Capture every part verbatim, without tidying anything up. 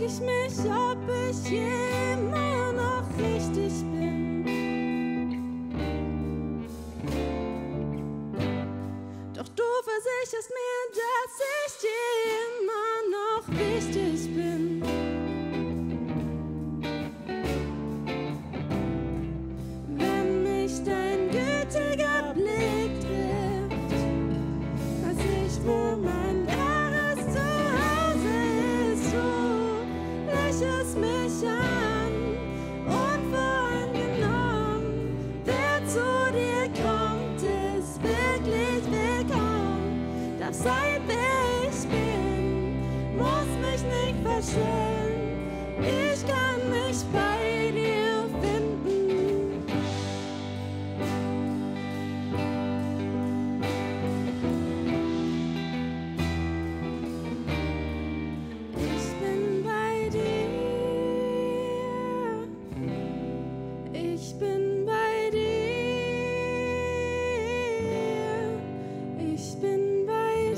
ich mich, ob ich immer noch richtig bin. Doch du versicherst mir, dass ich dir immer noch wichtig bin. Wenn mich dein gütiger Blick trifft, weiß ich, wo mein wahres Zuhause ist. Du lächelst mich an, unvoreingenommen. Wer zu dir kommt, ist wirklich willkommen. Darf sein, wer ich bin, muss mich nicht verstellen. Ich kann mich bei dir finden. Ich bin bei dir. Ich bin bei dir. Ich bin bei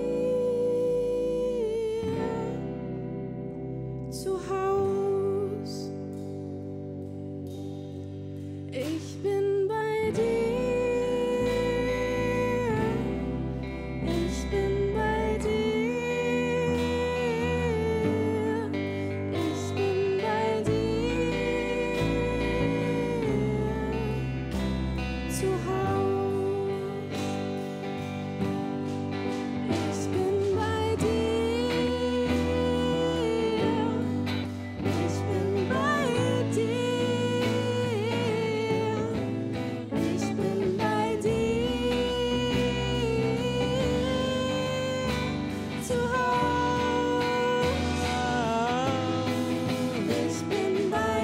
dir. Zu Haus. Ich bin bei dir. Ich bin bei dir. Ich bin bei dir. Zu Haus. Ich bin bei dir. Ich bin bei dir. Ich bin bei dir. Zu Haus. Ich bin bei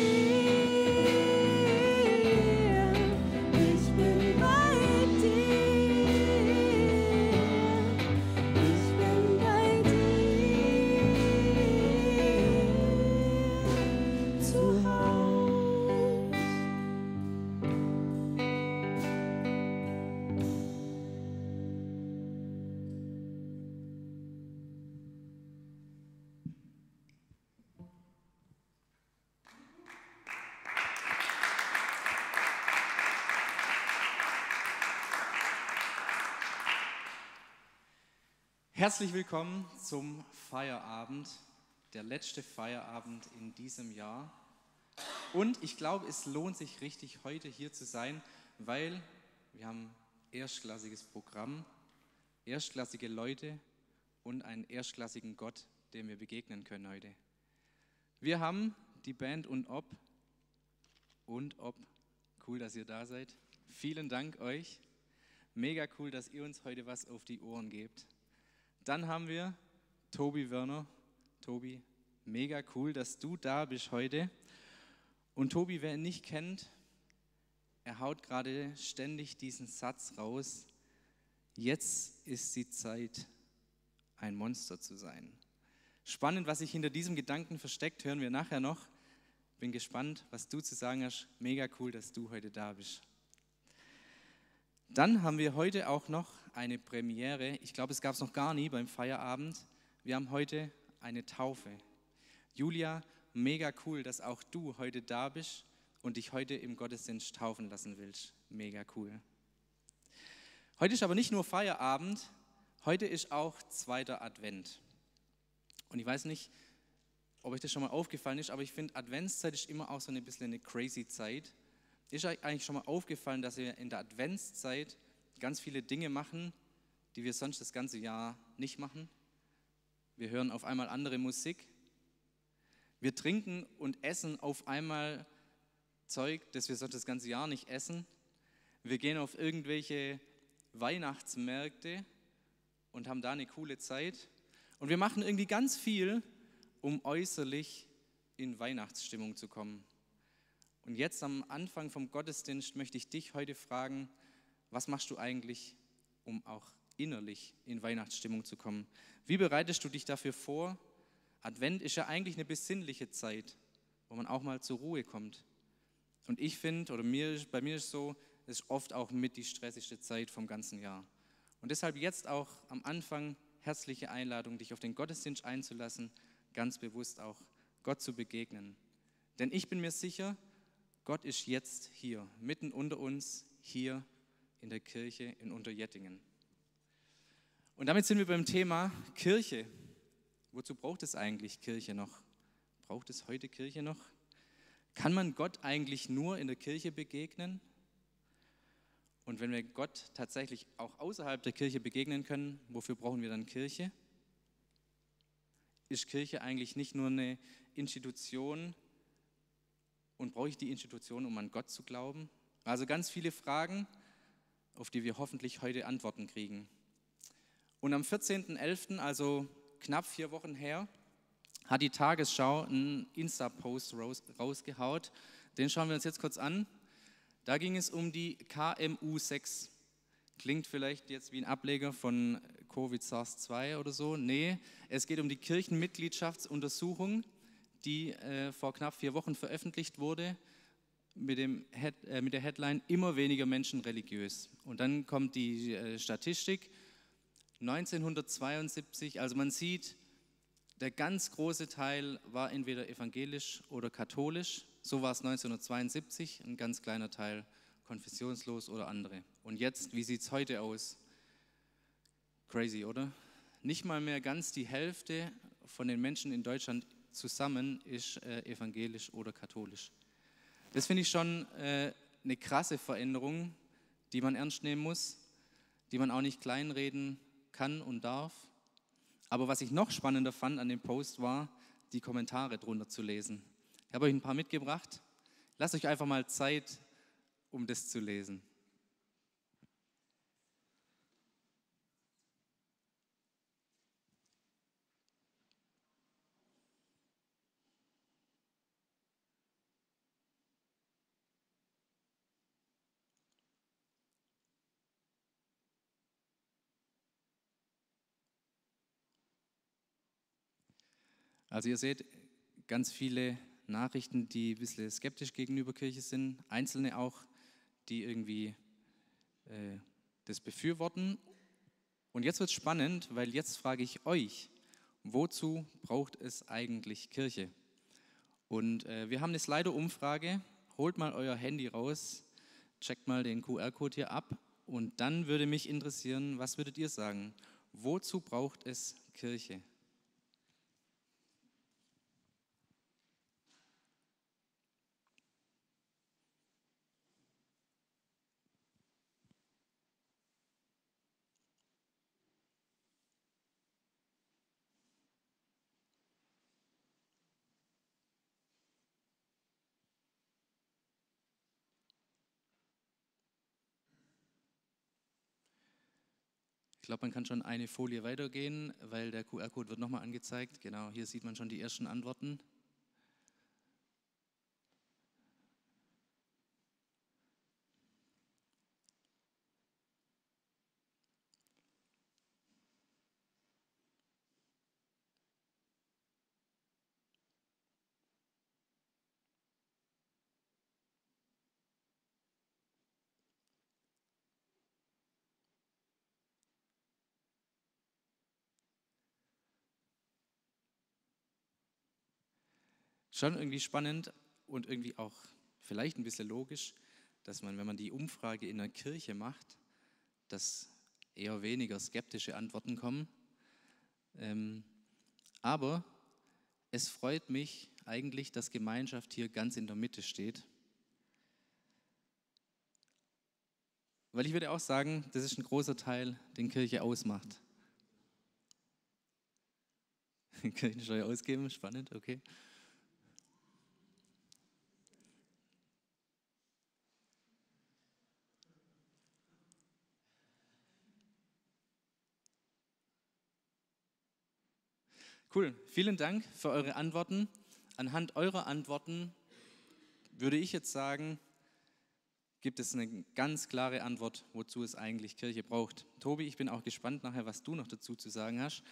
dir. Ich bin bei dir. Ich bin bei dir. Zu Haus. Herzlich willkommen zum Feierabend, der letzte Feierabend in diesem Jahr. Und ich glaube, es lohnt sich richtig, heute hier zu sein, weil wir haben ein erstklassiges Programm, erstklassige Leute und einen erstklassigen Gott, dem wir begegnen können heute. Wir haben die Band und ob, und ob, cool, dass ihr da seid. Vielen Dank euch. Mega cool, dass ihr uns heute was auf die Ohren gebt. Dann haben wir Tobi Werner. Tobi, mega cool, dass du da bist heute. Und Tobi, wer ihn nicht kennt, er haut gerade ständig diesen Satz raus: Jetzt ist die Zeit, ein Monster zu sein. Spannend, was sich hinter diesem Gedanken versteckt, hören wir nachher noch. Bin gespannt, was du zu sagen hast. Mega cool, dass du heute da bist. Dann haben wir heute auch noch eine Premiere. Ich glaube, es gab es noch gar nie beim Feierabend. Wir haben heute eine Taufe. Julia, mega cool, dass auch du heute da bist und dich heute im Gottesdienst taufen lassen willst. Mega cool. Heute ist aber nicht nur Feierabend, heute ist auch zweiter Advent. Und ich weiß nicht, ob euch das schon mal aufgefallen ist, aber ich finde, Adventszeit ist immer auch so ein bisschen eine crazy Zeit. Ist euch eigentlich schon mal aufgefallen, dass wir in der Adventszeit ganz viele Dinge machen, die wir sonst das ganze Jahr nicht machen? Wir hören auf einmal andere Musik. Wir trinken und essen auf einmal Zeug, das wir sonst das ganze Jahr nicht essen. Wir gehen auf irgendwelche Weihnachtsmärkte und haben da eine coole Zeit. Und wir machen irgendwie ganz viel, um äußerlich in Weihnachtsstimmung zu kommen. Und jetzt am Anfang vom Gottesdienst möchte ich dich heute fragen, was machst du eigentlich, um auch innerlich in Weihnachtsstimmung zu kommen? Wie bereitest du dich dafür vor? Advent ist ja eigentlich eine besinnliche Zeit, wo man auch mal zur Ruhe kommt. Und ich finde, oder mir, bei mir ist es so, es ist oft auch mit die stressigste Zeit vom ganzen Jahr. Und deshalb jetzt auch am Anfang herzliche Einladung, dich auf den Gottesdienst einzulassen, ganz bewusst auch Gott zu begegnen. Denn ich bin mir sicher, Gott ist jetzt hier, mitten unter uns, hier in der Kirche in Unterjettingen. Und damit sind wir beim Thema Kirche. Wozu braucht es eigentlich Kirche noch? Braucht es heute Kirche noch? Kann man Gott eigentlich nur in der Kirche begegnen? Und wenn wir Gott tatsächlich auch außerhalb der Kirche begegnen können, wofür brauchen wir dann Kirche? Ist Kirche eigentlich nicht nur eine Institution und brauche ich die Institution, um an Gott zu glauben? Also ganz viele Fragen, auf die wir hoffentlich heute Antworten kriegen. Und am vierzehnten elften, also knapp vier Wochen her, hat die Tagesschau einen Insta-Post raus, rausgehaut. Den schauen wir uns jetzt kurz an. Da ging es um die K M U sechs. Klingt vielleicht jetzt wie ein Ableger von Covid SARS zwei oder so. Nee, es geht um die Kirchenmitgliedschaftsuntersuchung, die äh, vor knapp vier Wochen veröffentlicht wurde, mit, dem Head, äh, mit der Headline "Immer weniger Menschen religiös". Und dann kommt die äh, Statistik, neunzehnhundertzweiundsiebzig, also man sieht, der ganz große Teil war entweder evangelisch oder katholisch. So war es neunzehnhundertzweiundsiebzig, ein ganz kleiner Teil konfessionslos oder andere. Und jetzt, wie sieht es heute aus? Crazy, oder? Nicht mal mehr ganz die Hälfte von den Menschen in Deutschland zusammen ist äh, evangelisch oder katholisch. Das finde ich schon äh, eine krasse Veränderung, die man ernst nehmen muss, die man auch nicht kleinreden kann und darf. Aber was ich noch spannender fand an dem Post war, die Kommentare drunter zu lesen. Ich habe euch ein paar mitgebracht. Lasst euch einfach mal Zeit, um das zu lesen. Also ihr seht ganz viele Nachrichten, die ein bisschen skeptisch gegenüber Kirche sind, einzelne auch, die irgendwie äh, das befürworten. Und jetzt wird es spannend, weil jetzt frage ich euch, wozu braucht es eigentlich Kirche? Und äh, wir haben eine Slido-Umfrage, holt mal euer Handy raus, checkt mal den Q R-Code hier ab und dann würde mich interessieren, was würdet ihr sagen? Wozu braucht es Kirche? Ich glaube, man kann schon eine Folie weitergehen, weil der Q R-Code wird nochmal angezeigt. Genau, hier sieht man schon die ersten Antworten. Schon irgendwie spannend und irgendwie auch vielleicht ein bisschen logisch, dass man, wenn man die Umfrage in der Kirche macht, dass eher weniger skeptische Antworten kommen. Ähm, aber es freut mich eigentlich, dass Gemeinschaft hier ganz in der Mitte steht. Weil ich würde auch sagen, das ist ein großer Teil, den Kirche ausmacht. Kirchensteuer ausgeben, spannend, okay. Cool, vielen Dank für eure Antworten. Anhand eurer Antworten würde ich jetzt sagen, gibt es eine ganz klare Antwort, wozu es eigentlich Kirche braucht. Tobi, ich bin auch gespannt nachher, was du noch dazu zu sagen hast.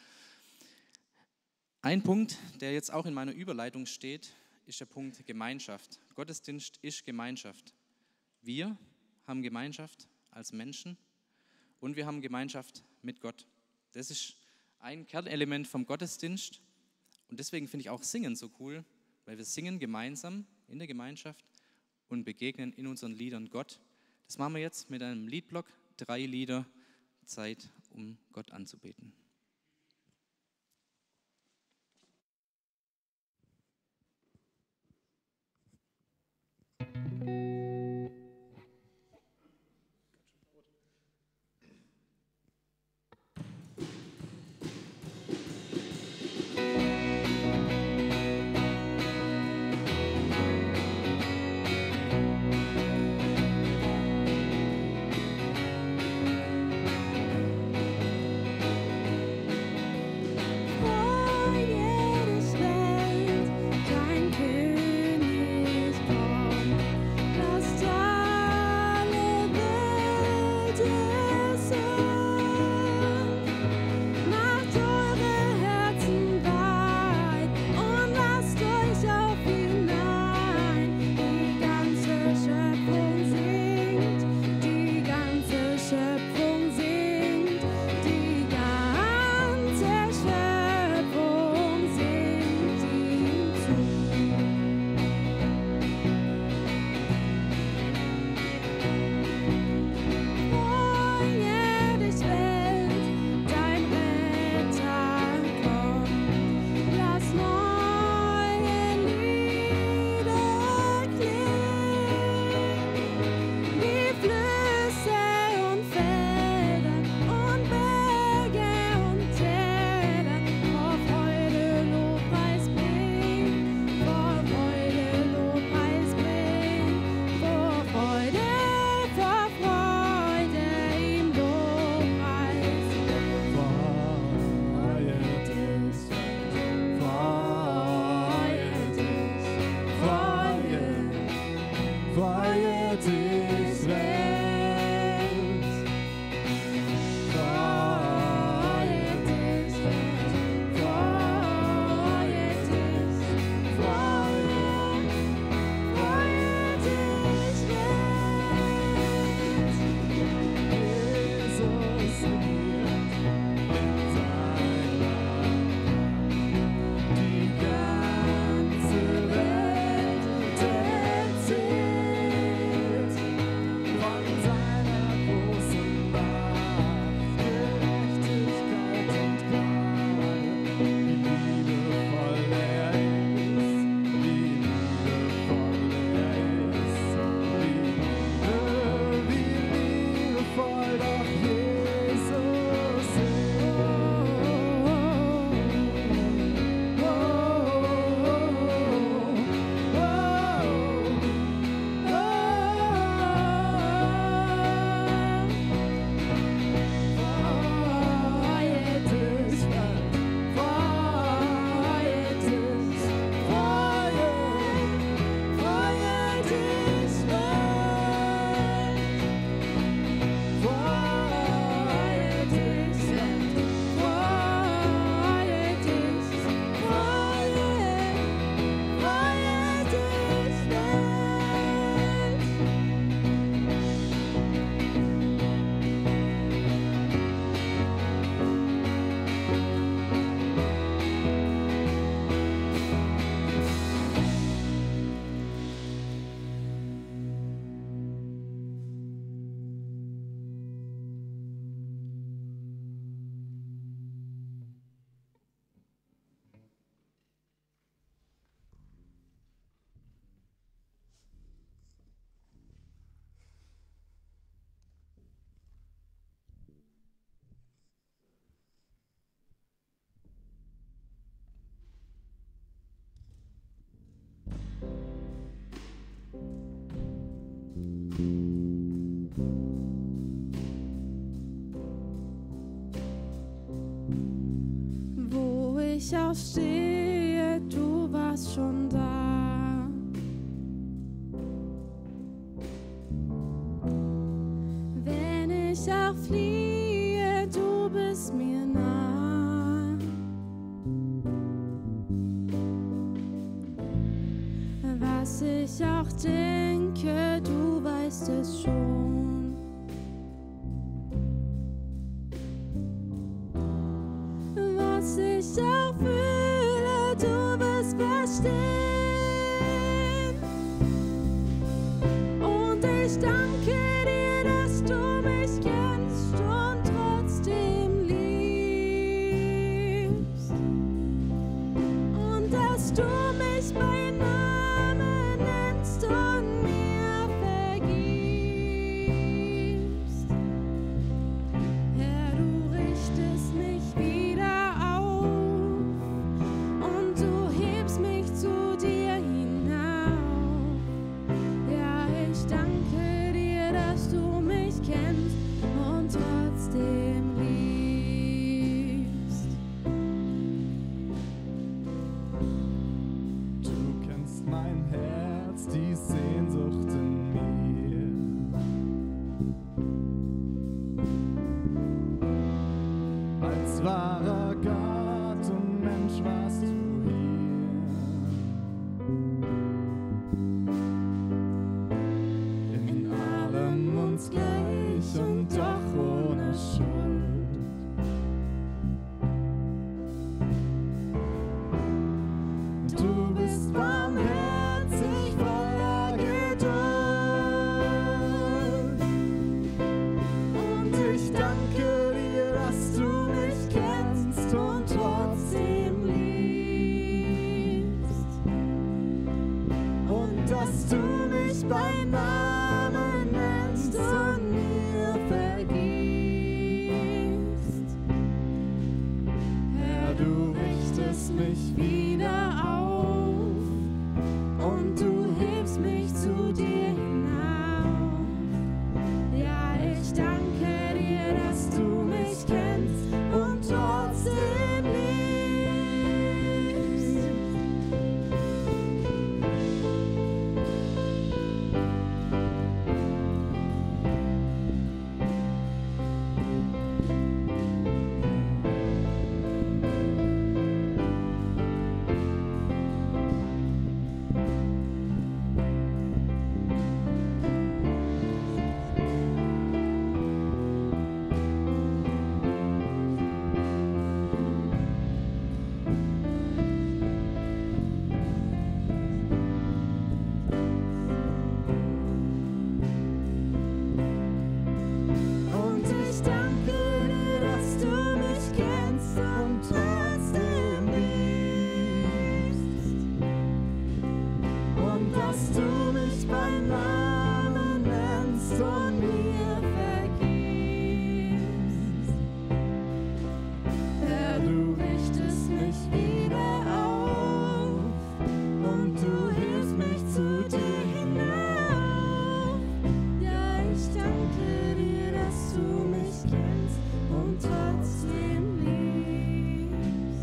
Ein Punkt, der jetzt auch in meiner Überleitung steht, ist der Punkt Gemeinschaft. Gottesdienst ist Gemeinschaft. Wir haben Gemeinschaft als Menschen und wir haben Gemeinschaft mit Gott. Das ist ein Kernelement vom Gottesdienst Und deswegen finde ich auch Singen so cool, weil wir singen gemeinsam in der Gemeinschaft und begegnen in unseren Liedern Gott. Das machen wir jetzt mit einem Liedblock, drei Lieder, Zeit, um Gott anzubeten. ich auch stehe, du warst schon da. Wenn ich auch fliehe, du bist mir nah. Was ich auch denke, du weißt es schon. Was ich auch fühle, du stehen. Und ich danke dir, dass du mich kennst und trotzdem liebst. Und dass du mich bei Namen nennst und mir vergibst. Herr, du richtest mich wieder auf und du hebst mich zu dir hinauf. Ja, ich danke dir, dass du mich kennst und trotzdem liebst. Du kennst mein Herz, die Sehnsucht in mir. Als wahrer Gott und Mensch warst du hier. In allem uns gleich und doch ohne Schuld. Du bist barmherzig, voller Geduld. Und ich danke dir, dass du mich kennst und trotzdem liebst. Und dass du mich bei Namen nennst und mir vergibst. Herr, du richtest mich wieder auf und du hebst mich zu dir hinauf. Ja, ich danke dir, dass du mich kennst und trotzdem liebst. Und ich danke dir, dass du mich kennst und trotzdem liebst. Und dass du mich bei Namen nennst und mir vergibst. Herr, du richtest mich wieder auf und du hilfst mich zu dir hinauf. Ja, ich danke dir, dass du mich kennst und trotzdem liebst.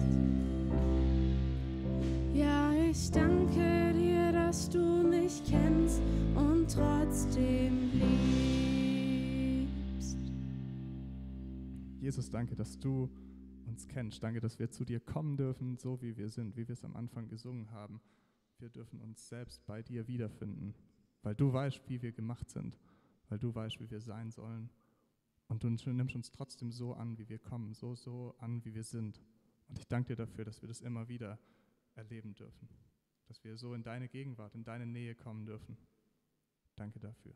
Ja, ich danke dir, dass du mich kennst und trotzdem liebst. Jesus, danke, dass du uns kennst. Danke, dass wir zu dir kommen dürfen, so wie wir sind, wie wir es am Anfang gesungen haben. Wir dürfen uns selbst bei dir wiederfinden, weil du weißt, wie wir gemacht sind, weil du weißt, wie wir sein sollen. Und du nimmst uns trotzdem so an, wie wir kommen, so, so an, wie wir sind. Und ich danke dir dafür, dass wir das immer wieder erleben dürfen, dass wir so in deine Gegenwart, in deine Nähe kommen dürfen. Danke dafür.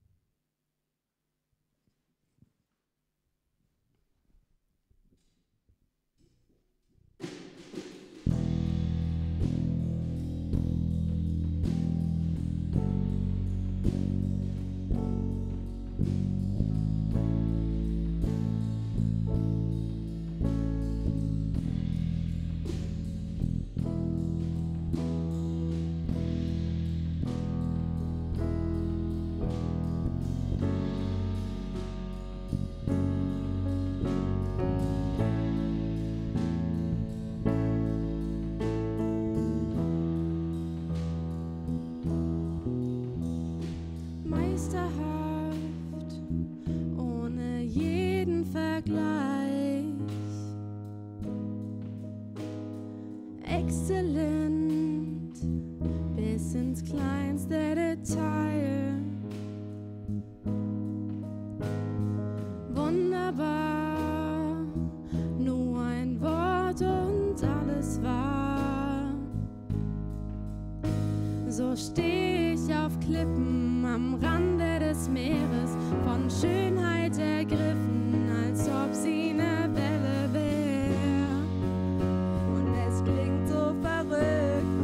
Meisterhaft, ohne jeden Vergleich. Exzellent, bis ins kleinste Detail. Wunderbar, nur ein Wort und alles wahr. steh ich auf Klippen am Rande des Meeres, von Schönheit ergriffen, als ob sie eine Welle wär. Und es klingt so verrückt,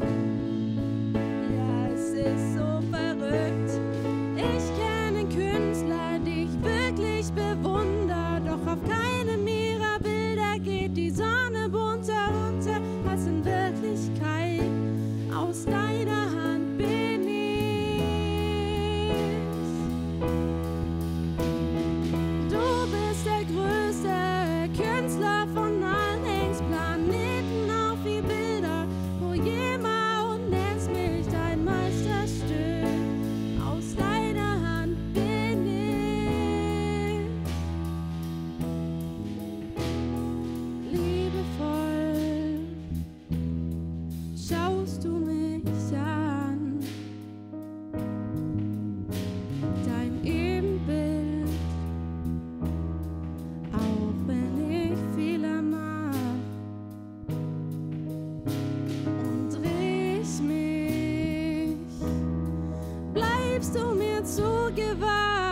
ja, es ist so verrückt. Ich kenne Künstler, die ich wirklich bewundere, doch auf keinem ihrer Bilder geht die Sonne bunter unter, als in Wirklichkeit aus deiner Hand bin ich. Du bist der größte Künstler von allen, hängst Planeten auf wie Bilder, wo jemand und nennst mich dein Meisterstück. Aus deiner Hand bin ich. Liebevoll schaust du mich an, dein Ebenbild, auch wenn ich Fehler mach, und dreh ich mich, bleibst du mir zugewandt.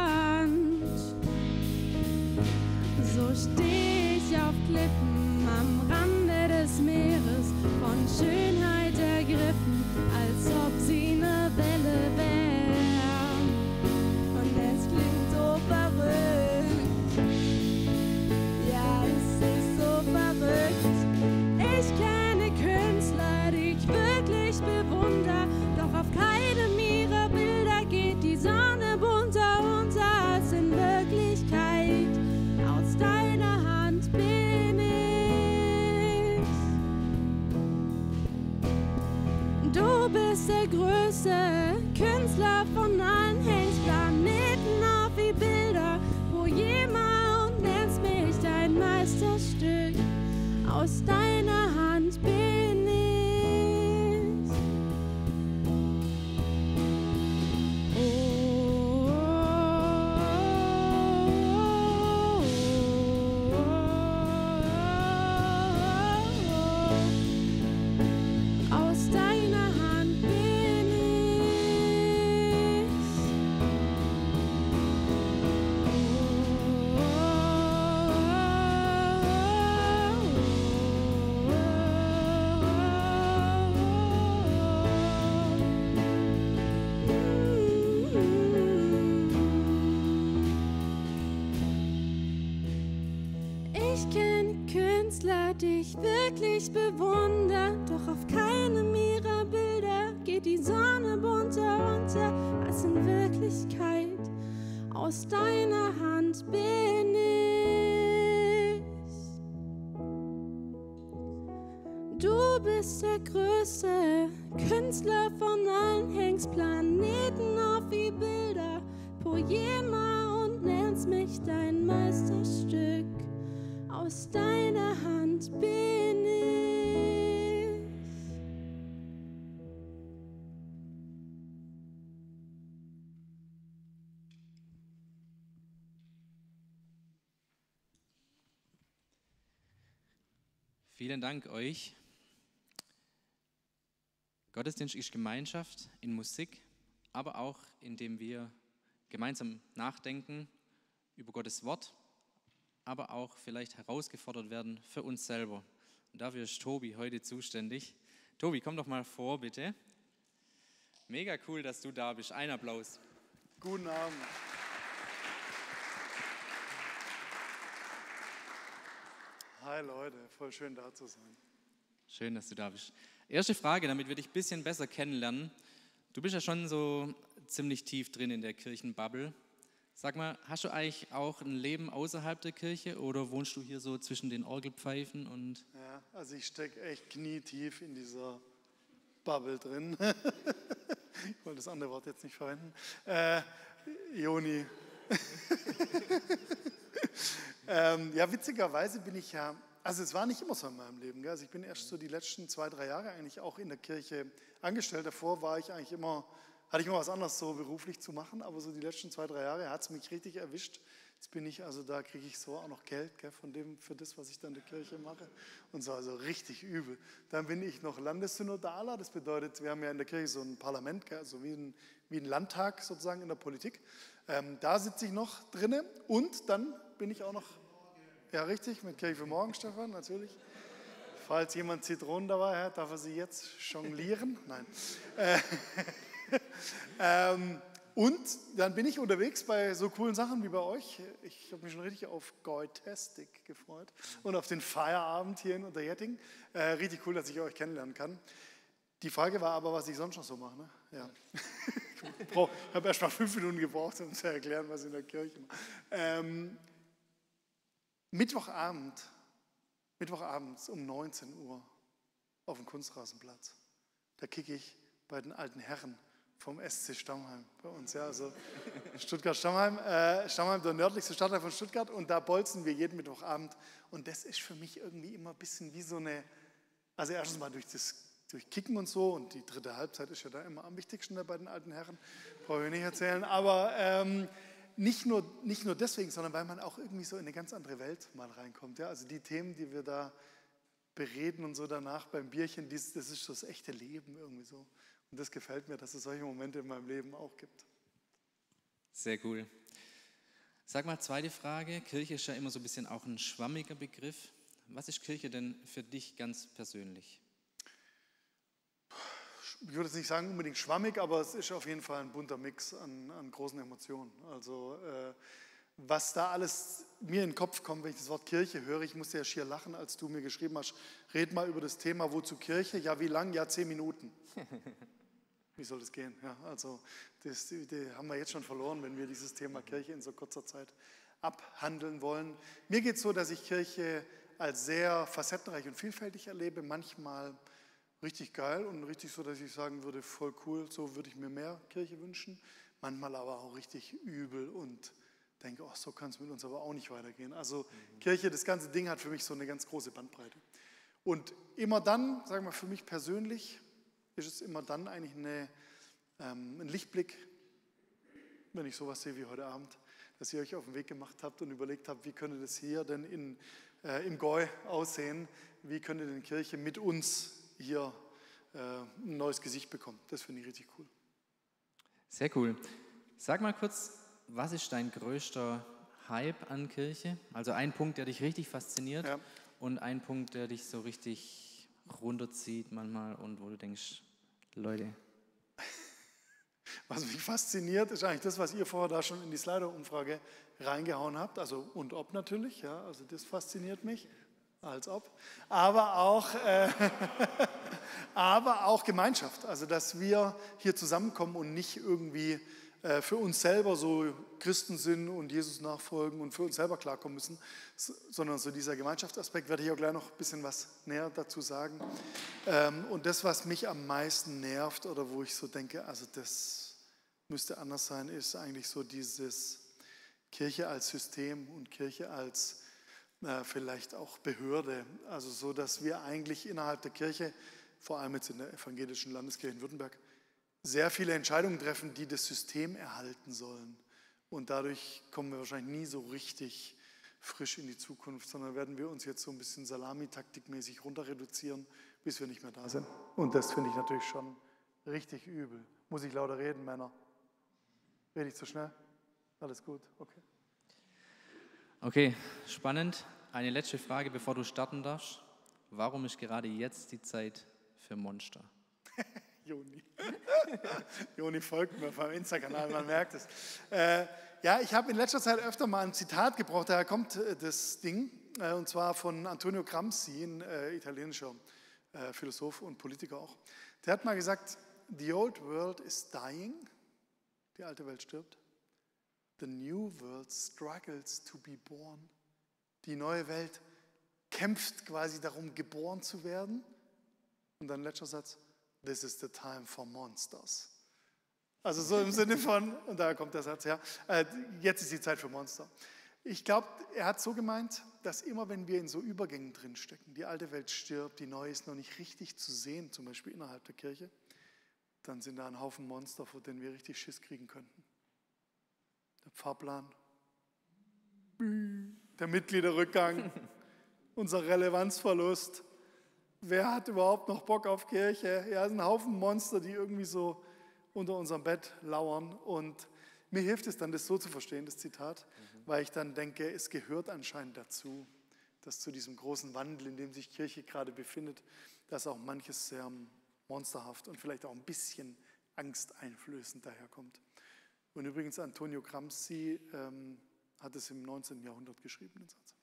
So steh ich auf Klippen am Rande des Meeres, von Schönheit ergriffen, als ob sie eine Welle wär. Und es klingt so verrückt, ja, es ist so verrückt. Ich kenne Künstler, die ich wirklich bewundere, doch auf keinem ihrer Bilder geht die Sonne bunter unter, als in Wirklichkeit aus deiner Hand bin ich. Du bist der größte Künstler von allen, hängst Planeten auf wie Bilder, wo jemand und nennst mich dein Meisterstück. Aus deiner Hand bin ich. Oh, aus deiner Hand bin ich. Ich kenne Künstler, die ich wirklich bewundere, doch auf keinem ihrer Bilder geht die Sonne bunter unter, als in Wirklichkeit aus deiner Hand bin ich. Du bist der größte Künstler von allen, hängst Planeten auf wie Bilder, Poema und nennst mich dein Meisterstück. Aus deiner Hand bin ich. Vielen Dank euch. Gottesdienst ist Gemeinschaft in Musik, aber auch indem wir gemeinsam nachdenken über Gottes Wort, aber auch vielleicht herausgefordert werden für uns selber. Und dafür ist Tobi heute zuständig. Tobi, komm doch mal vor, bitte. Mega cool, dass du da bist. Ein Applaus. Guten Abend. Hi Leute, voll schön da zu sein. Schön, dass du da bist. Erste Frage, damit wir dich ein bisschen besser kennenlernen. Du bist ja schon so ziemlich tief drin in der Kirchenbubble. Sag mal, hast du eigentlich auch ein Leben außerhalb der Kirche oder wohnst du hier so zwischen den Orgelpfeifen? Und Ja, also ich stecke echt knietief in dieser Bubble drin. Ich wollte das andere Wort jetzt nicht verwenden. Äh, Joni. ähm, ja, witzigerweise bin ich ja, also es war nicht immer so in meinem Leben. Gell? Also ich bin erst so die letzten zwei, drei Jahre eigentlich auch in der Kirche angestellt. Davor war ich eigentlich immer, hatte ich immer was anderes so beruflich zu machen, aber so die letzten zwei, drei Jahre hat es mich richtig erwischt, Jetzt bin ich, also da kriege ich so auch noch Geld, gell, von dem, für das, was ich dann in der Kirche mache. Und so, also richtig übel. Dann bin ich noch Landessynodaler, das bedeutet, wir haben ja in der Kirche so ein Parlament, gell, also wie ein, wie ein Landtag sozusagen in der Politik. Ähm, da sitze ich noch drinne und dann bin ich auch noch, ja richtig, mit Kirche für Morgen, Stefan, natürlich. Falls jemand Zitronen dabei hat, darf er sie jetzt jonglieren? Nein. Äh, ähm, und dann bin ich unterwegs bei so coolen Sachen wie bei euch. Ich habe mich schon richtig auf Goitastic gefreut und auf den Feierabend hier in Unterjetting. Äh, richtig cool, dass ich euch kennenlernen kann. Die Frage war aber, was ich sonst noch so mache. Ne? Ja. Ich habe erst mal fünf Minuten gebraucht, um zu erklären, was ich in der Kirche mache. Ähm, Mittwochabend, Mittwochabends um neunzehn Uhr auf dem Kunstrasenplatz. Da kicke ich bei den alten Herren vom S C Stammheim bei uns, ja, also Stuttgart-Stammheim, äh, Stammheim, der nördlichste Stadtteil von Stuttgart, und da bolzen wir jeden Mittwochabend, und das ist für mich irgendwie immer ein bisschen wie so eine, also erstens mal durch das durch Kicken und so, und die dritte Halbzeit ist ja da immer am wichtigsten bei den alten Herren, brauche ich nicht erzählen, aber ähm, nicht, nur, nicht nur deswegen, sondern weil man auch irgendwie so in eine ganz andere Welt mal reinkommt, ja, also die Themen, die wir da bereden und so danach beim Bierchen, das, das ist so das echte Leben irgendwie so. Und das gefällt mir, dass es solche Momente in meinem Leben auch gibt. Sehr cool. Sag mal, zweite Frage. Kirche ist ja immer so ein bisschen auch ein schwammiger Begriff. Was ist Kirche denn für dich ganz persönlich? Ich würde jetzt nicht sagen unbedingt schwammig, aber es ist auf jeden Fall ein bunter Mix an, an großen Emotionen. Also äh, was da alles mir in den Kopf kommt, wenn ich das Wort Kirche höre, ich musste ja schier lachen, als du mir geschrieben hast, red mal über das Thema, wozu Kirche? Ja, wie lang? Ja, zehn Minuten. Wie soll das gehen? Ja, also das die, die haben wir jetzt schon verloren, wenn wir dieses Thema Kirche in so kurzer Zeit abhandeln wollen. Mir geht es so, dass ich Kirche als sehr facettenreich und vielfältig erlebe, manchmal richtig geil und richtig so, dass ich sagen würde, voll cool, so würde ich mir mehr Kirche wünschen, manchmal aber auch richtig übel und denke, oh, so kann es mit uns aber auch nicht weitergehen. Also mhm. Kirche, das ganze Ding hat für mich so eine ganz große Bandbreite. Und immer dann, sagen wir für mich persönlich, ist es immer dann eigentlich eine, ähm, ein Lichtblick, wenn ich sowas sehe wie heute Abend, dass ihr euch auf den Weg gemacht habt und überlegt habt, wie könnte das hier denn in, äh, im Gäu aussehen, wie könnte denn Kirche mit uns hier äh, ein neues Gesicht bekommen. Das finde ich richtig cool. Sehr cool. Sag mal kurz, was ist dein größter Hype an Kirche? Also ein Punkt, der dich richtig fasziniert, ja, und ein Punkt, der dich so richtig runterzieht manchmal und wo du denkst, Leute. Was mich fasziniert, ist eigentlich das, was ihr vorher da schon in die Slido-Umfrage reingehauen habt, also und ob natürlich, ja, also das fasziniert mich, als ob, aber auch, äh, aber auch Gemeinschaft, also dass wir hier zusammenkommen und nicht irgendwie äh, für uns selber so Christen sind und Jesus nachfolgen und für uns selber klarkommen müssen, sondern so dieser Gemeinschaftsaspekt, werde ich auch gleich noch ein bisschen was näher dazu sagen. Ähm, und das, was mich am meisten nervt oder wo ich so denke, also das müsste anders sein, ist eigentlich so dieses Kirche als System und Kirche als äh, vielleicht auch Behörde. Also so, dass wir eigentlich innerhalb der Kirche, vor allem jetzt in der evangelischen Landeskirche in Württemberg, sehr viele Entscheidungen treffen, die das System erhalten sollen. Und dadurch kommen wir wahrscheinlich nie so richtig frisch in die Zukunft, sondern werden wir uns jetzt so ein bisschen salamitaktikmäßig runter reduzieren, bis wir nicht mehr da sind. Und das finde ich natürlich schon richtig übel. Muss ich lauter reden, Männer? Rede ich zu schnell? Alles gut, okay. Okay, spannend. Eine letzte Frage, bevor du starten darfst. Warum ist gerade jetzt die Zeit für Monster? Joni. Joni folgt mir auf meinem Insta-Kanal, man merkt es. Äh, ja, ich habe in letzter Zeit öfter mal ein Zitat gebraucht, daher kommt äh, das Ding, äh, und zwar von Antonio Gramsci, ein äh, italienischer äh, Philosoph und Politiker auch. Der hat mal gesagt, the old world is dying, die alte Welt stirbt, the new world struggles to be born. Die neue Welt kämpft quasi darum, geboren zu werden. Und dann letzter Satz, this is the time for monsters. Also so im Sinne von, und da kommt der Satz, ja, äh, jetzt ist die Zeit für Monster. Ich glaube, er hat so gemeint, dass immer wenn wir in so Übergängen drinstecken, die alte Welt stirbt, die neue ist noch nicht richtig zu sehen, zum Beispiel innerhalb der Kirche, dann sind da ein Haufen Monster, vor denen wir richtig Schiss kriegen könnten. Der Fahrplan, der Mitgliederrückgang, unser Relevanzverlust. Wer hat überhaupt noch Bock auf Kirche? Ja, es sind ein Haufen Monster, die irgendwie so unter unserem Bett lauern. Und mir hilft es dann, das so zu verstehen, das Zitat, mhm. weil ich dann denke, es gehört anscheinend dazu, dass zu diesem großen Wandel, in dem sich Kirche gerade befindet, dass auch manches sehr monsterhaft und vielleicht auch ein bisschen angsteinflößend daherkommt. Und übrigens, Antonio Gramsci ähm, hat es im neunzehnten Jahrhundert geschrieben, den Satz.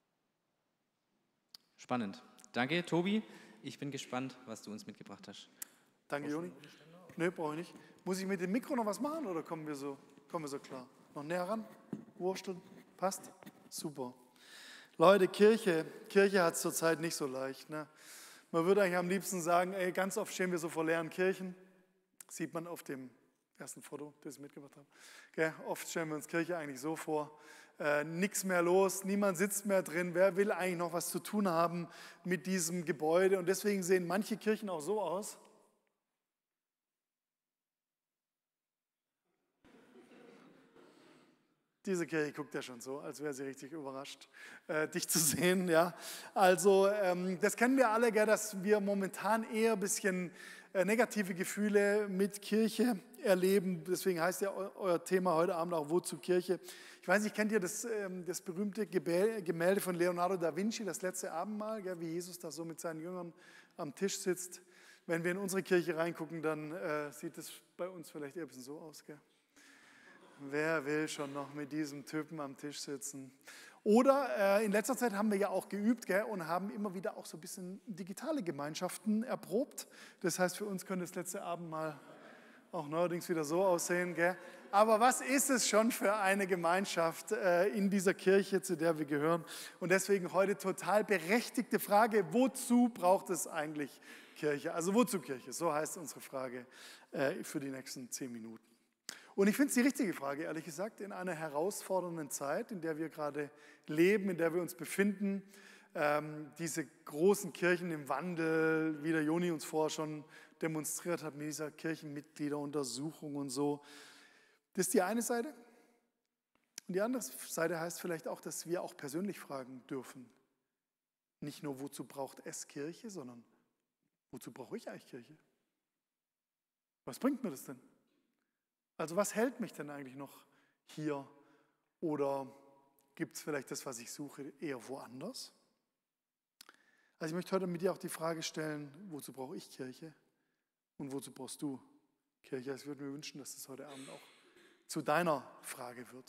Spannend. Danke, Tobi. Ich bin gespannt, was du uns mitgebracht hast. Danke, Joni. Nö, brauche ich nicht. Muss ich mit dem Mikro noch was machen oder kommen wir so, kommen wir so klar? Noch näher ran? Wursteln? Passt? Super. Leute, Kirche, Kirche hat es zurzeit nicht so leicht. Ne? Man würde eigentlich am liebsten sagen, ey, ganz oft stehen wir so vor leeren Kirchen. Sieht man auf dem ersten Foto, das ich mitgebracht habe. Gell? Oft stellen wir uns Kirche eigentlich so vor, äh, nichts mehr los, niemand sitzt mehr drin. Wer will eigentlich noch was zu tun haben mit diesem Gebäude? Und deswegen sehen manche Kirchen auch so aus. Diese Kirche guckt ja schon so, als wäre sie richtig überrascht, äh, dich zu sehen. Ja? Also ähm, das kennen wir alle, gell, dass wir momentan eher ein bisschen äh, negative Gefühle mit Kirche erleben. Deswegen heißt ja eu- euer Thema heute Abend auch Wozu Kirche. Ich weiß nicht, kennt ihr das, ähm, das berühmte Gebä- Gemälde von Leonardo da Vinci, das letzte Abendmahl, gell, wie Jesus da so mit seinen Jüngern am Tisch sitzt. Wenn wir in unsere Kirche reingucken, dann äh, sieht es bei uns vielleicht eher ein bisschen so aus. Gell? Wer will schon noch mit diesem Typen am Tisch sitzen? Oder äh, in letzter Zeit haben wir ja auch geübt, gell, und haben immer wieder auch so ein bisschen digitale Gemeinschaften erprobt. Das heißt, für uns könnte das letzte Abendmahl auch neuerdings wieder so aussehen. Gell? Aber was ist es schon für eine Gemeinschaft äh, in dieser Kirche, zu der wir gehören? Und deswegen heute total berechtigte Frage, wozu braucht es eigentlich Kirche? Also wozu Kirche? So heißt unsere Frage äh, für die nächsten zehn Minuten. Und ich finde es die richtige Frage, ehrlich gesagt, in einer herausfordernden Zeit, in der wir gerade leben, in der wir uns befinden. Ähm, diese großen Kirchen im Wandel, wie der Joni uns vorher schon demonstriert hat, mit dieser Kirchenmitgliederuntersuchung und so. Das ist die eine Seite. Und die andere Seite heißt vielleicht auch, dass wir auch persönlich fragen dürfen. Nicht nur, wozu braucht es Kirche, sondern wozu brauche ich eigentlich Kirche? Was bringt mir das denn? Also was hält mich denn eigentlich noch hier? Oder gibt es vielleicht das, was ich suche, eher woanders? Also ich möchte heute mit dir auch die Frage stellen, wozu brauche ich Kirche? Und wozu brauchst du Kirche? Ich würde mir wünschen, dass das heute Abend auch zu deiner Frage wird.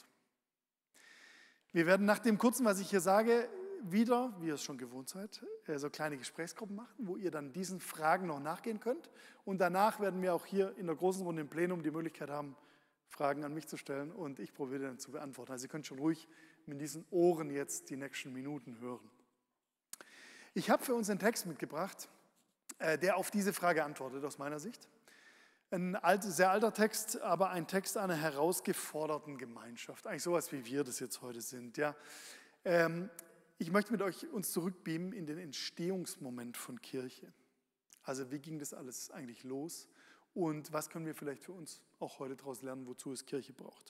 Wir werden nach dem Kurzen, was ich hier sage, wieder, wie ihr es schon gewohnt seid, so kleine Gesprächsgruppen machen, wo ihr dann diesen Fragen noch nachgehen könnt. Und danach werden wir auch hier in der großen Runde im Plenum die Möglichkeit haben, Fragen an mich zu stellen und ich probiere dann zu beantworten. Also ihr könnt schon ruhig mit diesen Ohren jetzt die nächsten Minuten hören. Ich habe für uns einen Text mitgebracht, der auf diese Frage antwortet, aus meiner Sicht. Ein alt, sehr alter Text, aber ein Text einer herausgeforderten Gemeinschaft. Eigentlich sowas, wie wir das jetzt heute sind. Ja. Ähm, Ich möchte mit euch uns zurückbeamen in den Entstehungsmoment von Kirche. Also wie ging das alles eigentlich los und was können wir vielleicht für uns auch heute daraus lernen, wozu es Kirche braucht.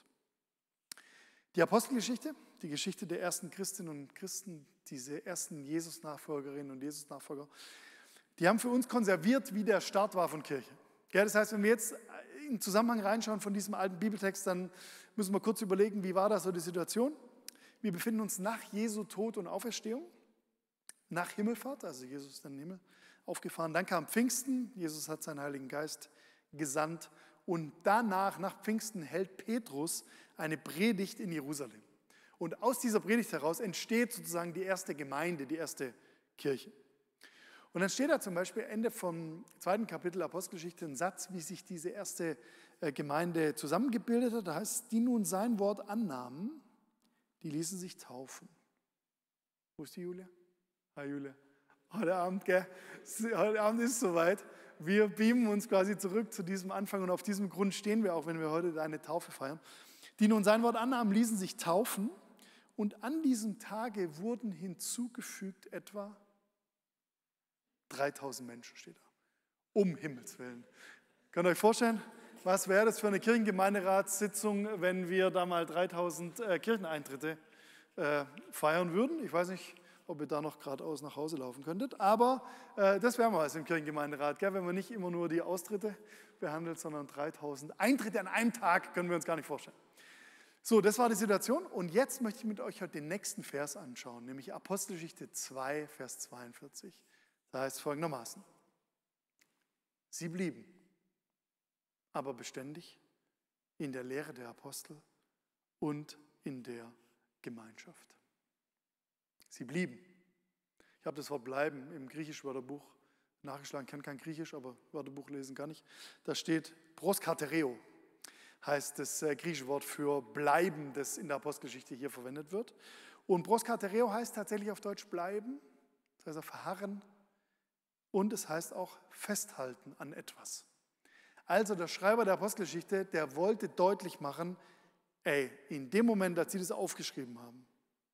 Die Apostelgeschichte, die Geschichte der ersten Christinnen und Christen, diese ersten Jesus-Nachfolgerinnen und Jesus-Nachfolger, die haben für uns konserviert, wie der Start war von Kirche. Ja, das heißt, wenn wir jetzt im Zusammenhang reinschauen von diesem alten Bibeltext, dann müssen wir kurz überlegen, wie war das so die Situation? Wir befinden uns nach Jesu Tod und Auferstehung, nach Himmelfahrt, also Jesus ist in den Himmel aufgefahren. Dann kam Pfingsten, Jesus hat seinen Heiligen Geist gesandt und danach, nach Pfingsten, hält Petrus eine Predigt in Jerusalem. Und aus dieser Predigt heraus entsteht sozusagen die erste Gemeinde, die erste Kirche. Und dann steht da zum Beispiel Ende vom zweiten Kapitel Apostelgeschichte ein Satz, wie sich diese erste Gemeinde zusammengebildet hat. Da heißt es, die nun sein Wort annahmen, die ließen sich taufen. Wo ist die Julia? Hi Julia. Heute Abend, gell? Heute Abend ist es soweit. Wir beamen uns quasi zurück zu diesem Anfang und auf diesem Grund stehen wir auch, wenn wir heute eine Taufe feiern. Die nun sein Wort annahmen, ließen sich taufen und an diesem Tage wurden hinzugefügt etwa dreitausend Menschen, steht da. Um Himmels Willen. Könnt ihr euch vorstellen? Was wäre das für eine Kirchengemeinderatssitzung, wenn wir da mal dreitausend äh, Kircheneintritte äh, feiern würden. Ich weiß nicht, ob ihr da noch geradeaus nach Hause laufen könntet, aber äh, das wären wir als im Kirchengemeinderat, gell? Wenn man nicht immer nur die Austritte behandelt, sondern dreitausend Eintritte an einem Tag, können wir uns gar nicht vorstellen. So, das war die Situation und jetzt möchte ich mit euch heute den nächsten Vers anschauen, nämlich Apostelgeschichte zwei, Vers zweiundvierzig. Da heißt es folgendermaßen: Sie blieben aber beständig in der Lehre der Apostel und in der Gemeinschaft. Sie blieben. Ich habe das Wort bleiben im Griechisch-Wörterbuch nachgeschlagen, ich kenne kein Griechisch, aber Wörterbuch lesen kann ich. Da steht proskatereo, heißt das griechische Wort für bleiben, das in der Apostelgeschichte hier verwendet wird. Und proskatereo heißt tatsächlich auf Deutsch bleiben, das heißt verharren, und es heißt auch festhalten an etwas. Also der Schreiber der Apostelgeschichte, der wollte deutlich machen, ey, in dem Moment, als sie das aufgeschrieben haben,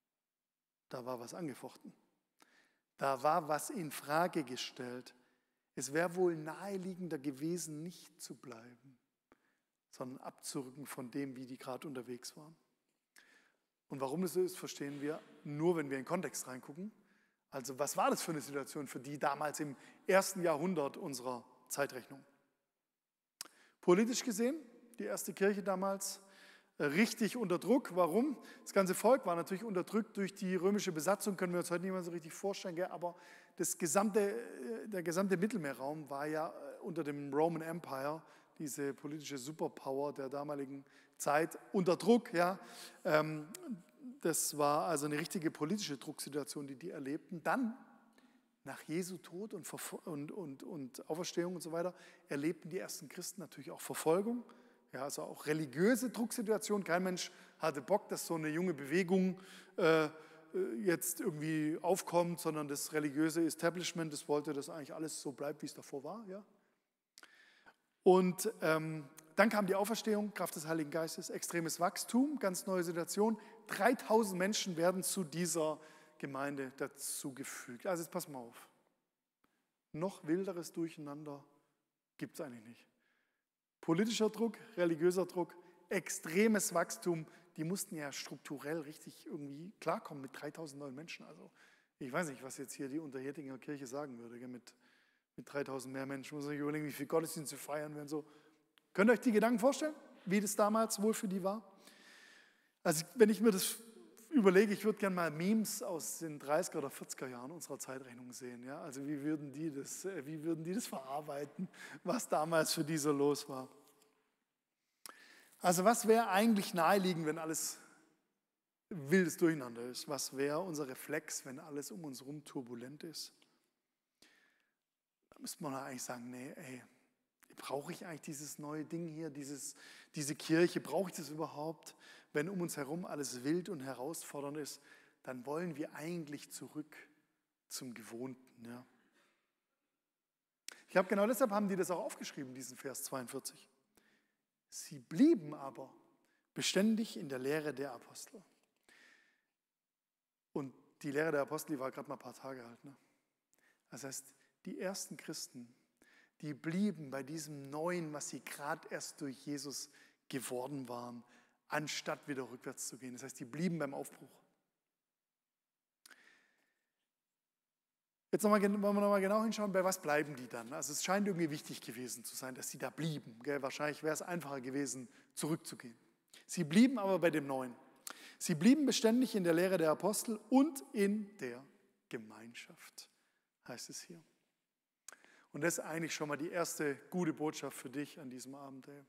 da war was angefochten. Da war was in Frage gestellt. Es wäre wohl naheliegender gewesen, nicht zu bleiben, sondern abzurücken von dem, wie die gerade unterwegs waren. Und warum das so ist, verstehen wir nur, wenn wir in den Kontext reingucken. Also was war das für eine Situation für die damals im ersten Jahrhundert unserer Zeitrechnung? Politisch gesehen, die erste Kirche damals, richtig unter Druck. Warum? Das ganze Volk war natürlich unterdrückt durch die römische Besatzung, können wir uns heute nicht mehr so richtig vorstellen, gell? Aber das gesamte, der gesamte Mittelmeerraum war ja unter dem Roman Empire, diese politische Superpower der damaligen Zeit, unter Druck. Ja? Das war also eine richtige politische Drucksituation, die die erlebten. Dann, nach Jesu Tod und, und, und, und Auferstehung und so weiter, erlebten die ersten Christen natürlich auch Verfolgung. Ja, also auch religiöse Drucksituation. Kein Mensch hatte Bock, dass so eine junge Bewegung äh, jetzt irgendwie aufkommt, sondern das religiöse Establishment, das wollte, dass eigentlich alles so bleibt, wie es davor war. Ja? Und ähm, dann kam die Auferstehung, Kraft des Heiligen Geistes, extremes Wachstum, ganz neue Situation. dreitausend Menschen werden zu dieser Gemeinde dazugefügt. Also jetzt pass mal auf. Noch wilderes Durcheinander gibt es eigentlich nicht. Politischer Druck, religiöser Druck, extremes Wachstum, die mussten ja strukturell richtig irgendwie klarkommen mit dreitausend neuen Menschen. Also ich weiß nicht, was jetzt hier die Unterhetinger Kirche sagen würde, gell, mit, mit dreitausend mehr Menschen. Ich muss euch überlegen, wie viel Gottesdienste feiern werden. So. Könnt ihr euch die Gedanken vorstellen, wie das damals wohl für die war? Also wenn ich mir das überlege, ich würde gerne mal Memes aus den dreißiger oder vierziger Jahren unserer Zeitrechnung sehen. Ja? Also wie würden die das, wie würden die das verarbeiten, was damals für die so los war? Also was wäre eigentlich naheliegend, wenn alles wildes Durcheinander ist? Was wäre unser Reflex, wenn alles um uns herum turbulent ist? Da müsste man eigentlich sagen, nee, ey, brauche ich eigentlich dieses neue Ding hier, dieses, diese Kirche, brauche ich das überhaupt? Wenn um uns herum alles wild und herausfordernd ist, dann wollen wir eigentlich zurück zum Gewohnten. Ja. Ich glaube, genau deshalb haben die das auch aufgeschrieben, diesen Vers zweiundvierzig. Sie blieben aber beständig in der Lehre der Apostel. Und die Lehre der Apostel, die war gerade mal ein paar Tage alt. Ne? Das heißt, die ersten Christen, die blieben bei diesem Neuen, was sie gerade erst durch Jesus geworden waren, anstatt wieder rückwärts zu gehen. Das heißt, die blieben beim Aufbruch. Jetzt noch mal, wollen wir nochmal genau hinschauen, bei was bleiben die dann? Also es scheint irgendwie wichtig gewesen zu sein, dass sie da blieben. Gell? Wahrscheinlich wäre es einfacher gewesen, zurückzugehen. Sie blieben aber bei dem Neuen. Sie blieben beständig in der Lehre der Apostel und in der Gemeinschaft, heißt es hier. Und das ist eigentlich schon mal die erste gute Botschaft für dich an diesem Abend. Ey.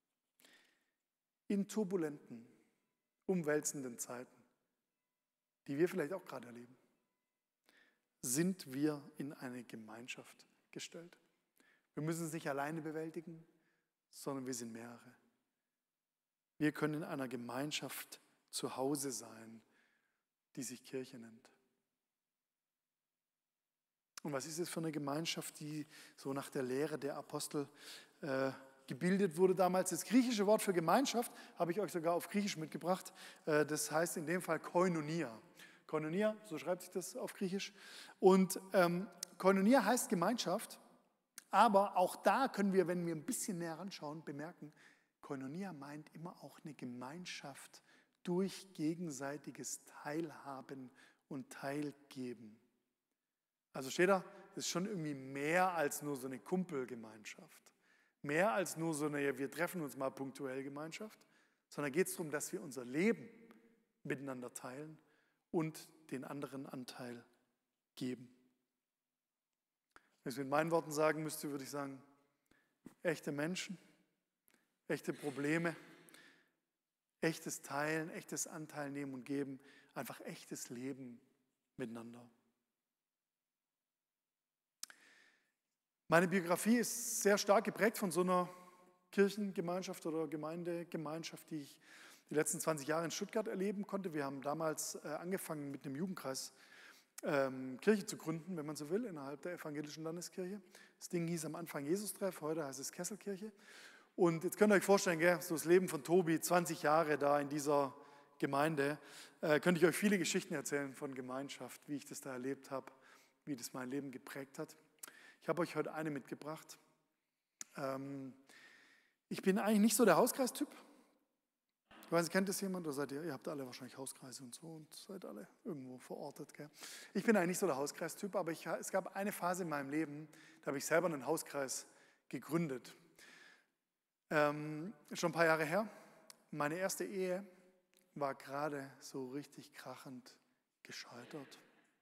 In turbulenten, umwälzenden Zeiten, die wir vielleicht auch gerade erleben, sind wir in eine Gemeinschaft gestellt. Wir müssen es nicht alleine bewältigen, sondern wir sind mehrere. Wir können in einer Gemeinschaft zu Hause sein, die sich Kirche nennt. Und was ist es für eine Gemeinschaft, die so nach der Lehre der Apostel äh, gebildet wurde damals? Das griechische Wort für Gemeinschaft habe ich euch sogar auf Griechisch mitgebracht. Äh, das heißt in dem Fall Koinonia. Koinonia, so schreibt sich das auf Griechisch. Und ähm, Koinonia heißt Gemeinschaft, aber auch da können wir, wenn wir ein bisschen näher anschauen, bemerken, Koinonia meint immer auch eine Gemeinschaft durch gegenseitiges Teilhaben und Teilgeben. Also steht da, das ist schon irgendwie mehr als nur so eine Kumpelgemeinschaft. Mehr als nur so eine, ja, wir treffen uns mal punktuell Gemeinschaft, sondern geht es darum, dass wir unser Leben miteinander teilen und den anderen Anteil geben. Wenn ich es mit meinen Worten sagen müsste, würde ich sagen, echte Menschen, echte Probleme, echtes Teilen, echtes Anteil nehmen und geben, einfach echtes Leben miteinander. Meine Biografie ist sehr stark geprägt von so einer Kirchengemeinschaft oder Gemeindegemeinschaft, die ich die letzten zwanzig Jahre in Stuttgart erleben konnte. Wir haben damals äh, angefangen mit einem Jugendkreis ähm, Kirche zu gründen, wenn man so will, innerhalb der evangelischen Landeskirche. Das Ding hieß am Anfang Jesus-Treff, heute heißt es Kesselkirche. Und jetzt könnt ihr euch vorstellen, gell, so das Leben von Tobi, zwanzig Jahre da in dieser Gemeinde, äh, könnte ich euch viele Geschichten erzählen von Gemeinschaft, wie ich das da erlebt habe, wie das mein Leben geprägt hat. Ich habe euch heute eine mitgebracht. Ähm, ich bin eigentlich nicht so der Hauskreistyp. Ich weiß nicht, kennt das jemand? Oder seid ihr, ihr habt alle wahrscheinlich Hauskreise und so und seid alle irgendwo verortet. Gell? Ich bin eigentlich nicht so der Hauskreistyp, aber ich, es gab eine Phase in meinem Leben, da habe ich selber einen Hauskreis gegründet. Ähm, schon ein paar Jahre her. Meine erste Ehe war gerade so richtig krachend gescheitert.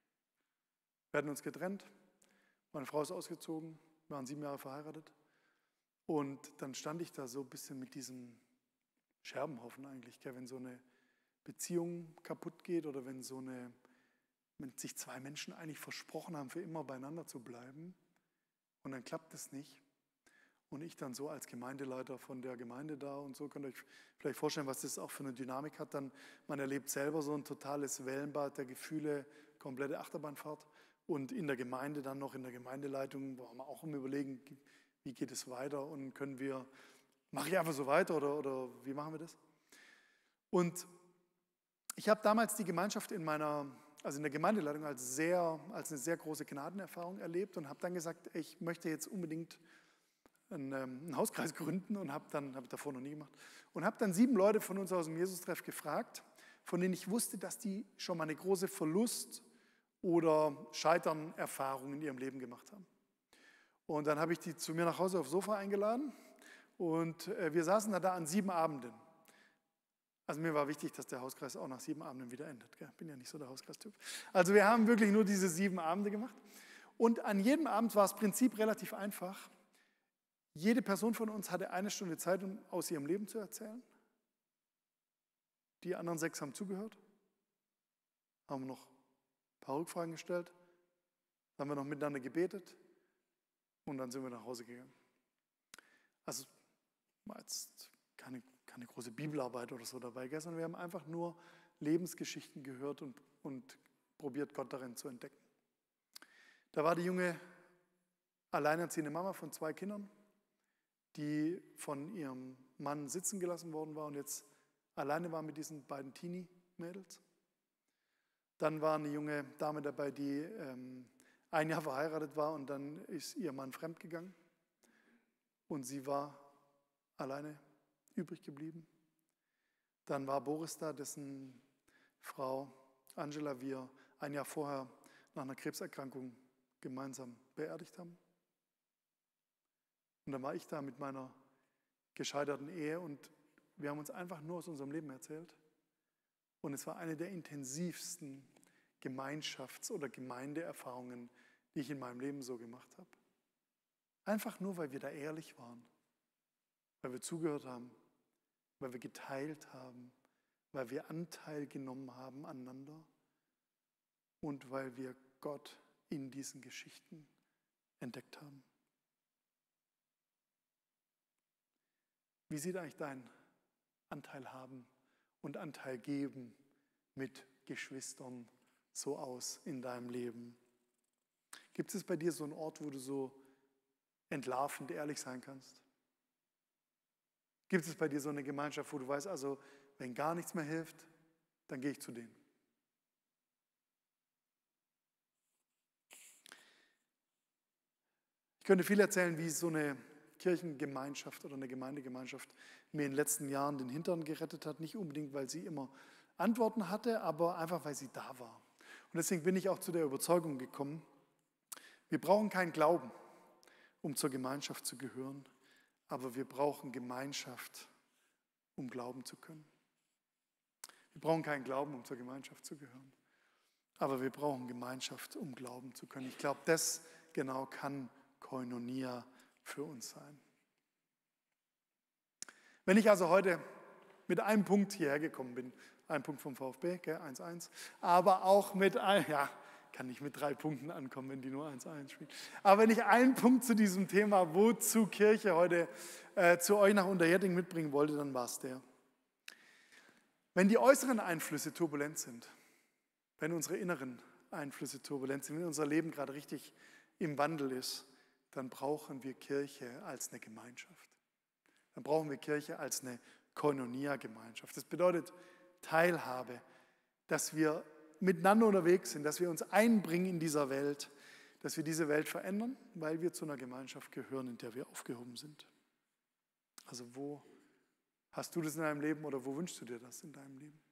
Wir hatten uns getrennt. Meine Frau ist ausgezogen, wir waren sieben Jahre verheiratet. Und dann stand ich da so ein bisschen mit diesem Scherbenhaufen eigentlich, gell? Wenn so eine Beziehung kaputt geht oder wenn so eine, wenn sich zwei Menschen eigentlich versprochen haben, für immer beieinander zu bleiben und dann klappt es nicht. Und ich dann so als Gemeindeleiter von der Gemeinde da und so, könnt ihr euch vielleicht vorstellen, was das auch für eine Dynamik hat. Dann, man erlebt selber so ein totales Wellenbad der Gefühle, komplette Achterbahnfahrt. Und in der Gemeinde dann noch, in der Gemeindeleitung, waren wir auch am Überlegen, wie geht es weiter und können wir, mache ich einfach so weiter oder, oder wie machen wir das? Und ich habe damals die Gemeinschaft in meiner, also in der Gemeindeleitung als, sehr, als eine sehr große Gnadenerfahrung erlebt und habe dann gesagt, ich möchte jetzt unbedingt einen, einen Hauskreis gründen und habe dann, habe ich davor noch nie gemacht, und habe dann sieben Leute von uns aus dem Jesus-Treff gefragt, von denen ich wusste, dass die schon mal eine große Verlust- oder Scheitern-Erfahrungen in ihrem Leben gemacht haben. Und dann habe ich die zu mir nach Hause aufs Sofa eingeladen und wir saßen da an sieben Abenden. Also mir war wichtig, dass der Hauskreis auch nach sieben Abenden wieder endet. Ich bin ja nicht so der Hauskreistyp. Also wir haben wirklich nur diese sieben Abende gemacht. Und an jedem Abend war das Prinzip relativ einfach. Jede Person von uns hatte eine Stunde Zeit, um aus ihrem Leben zu erzählen. Die anderen sechs haben zugehört, haben noch ein paar Rückfragen gestellt, dann haben wir noch miteinander gebetet und dann sind wir nach Hause gegangen. Also war jetzt keine, keine große Bibelarbeit oder so dabei, sondern wir haben einfach nur Lebensgeschichten gehört und, und probiert, Gott darin zu entdecken. Da war die junge, alleinerziehende Mama von zwei Kindern, die von ihrem Mann sitzen gelassen worden war und jetzt alleine war mit diesen beiden Teenie-Mädels. Dann war eine junge Dame dabei, die ähm, ein Jahr verheiratet war und dann ist ihr Mann fremdgegangen und sie war alleine übrig geblieben. Dann war Boris da, dessen Frau Angela wir ein Jahr vorher nach einer Krebserkrankung gemeinsam beerdigt haben. Und dann war ich da mit meiner gescheiterten Ehe und wir haben uns einfach nur aus unserem Leben erzählt. Und es war eine der intensivsten Gemeinschafts- oder Gemeindeerfahrungen, die ich in meinem Leben so gemacht habe. Einfach nur, weil wir da ehrlich waren, weil wir zugehört haben, weil wir geteilt haben, weil wir Anteil genommen haben aneinander und weil wir Gott in diesen Geschichten entdeckt haben. Wie sieht eigentlich dein Anteil haben und Anteil geben mit Geschwistern so aus in deinem Leben? Gibt es bei dir so einen Ort, wo du so entlarvend ehrlich sein kannst? Gibt es bei dir so eine Gemeinschaft, wo du weißt, also wenn gar nichts mehr hilft, dann gehe ich zu denen? Ich könnte viel erzählen, wie so eine Kirchengemeinschaft oder eine Gemeindegemeinschaft mir in den letzten Jahren den Hintern gerettet hat. Nicht unbedingt, weil sie immer Antworten hatte, aber einfach, weil sie da war. Und deswegen bin ich auch zu der Überzeugung gekommen, wir brauchen keinen Glauben, um zur Gemeinschaft zu gehören, aber wir brauchen Gemeinschaft, um glauben zu können. Wir brauchen keinen Glauben, um zur Gemeinschaft zu gehören, aber wir brauchen Gemeinschaft, um glauben zu können. Ich glaube, das genau kann Koinonia für uns sein. Wenn ich also heute mit einem Punkt hierher gekommen bin, ein Punkt vom VfB, gell, eins eins, aber auch mit ein, ja, kann nicht mit drei Punkten ankommen, wenn die nur eins eins spielen. Aber wenn ich einen Punkt zu diesem Thema, wozu Kirche heute äh, zu euch nach Unterherding mitbringen wollte, dann war es der. Wenn die äußeren Einflüsse turbulent sind, wenn unsere inneren Einflüsse turbulent sind, wenn unser Leben gerade richtig im Wandel ist, dann brauchen wir Kirche als eine Gemeinschaft. Dann brauchen wir Kirche als eine Koinonia-Gemeinschaft. Das bedeutet Teilhabe, dass wir miteinander unterwegs sind, dass wir uns einbringen in dieser Welt, dass wir diese Welt verändern, weil wir zu einer Gemeinschaft gehören, in der wir aufgehoben sind. Also wo hast du das in deinem Leben oder wo wünschst du dir das in deinem Leben?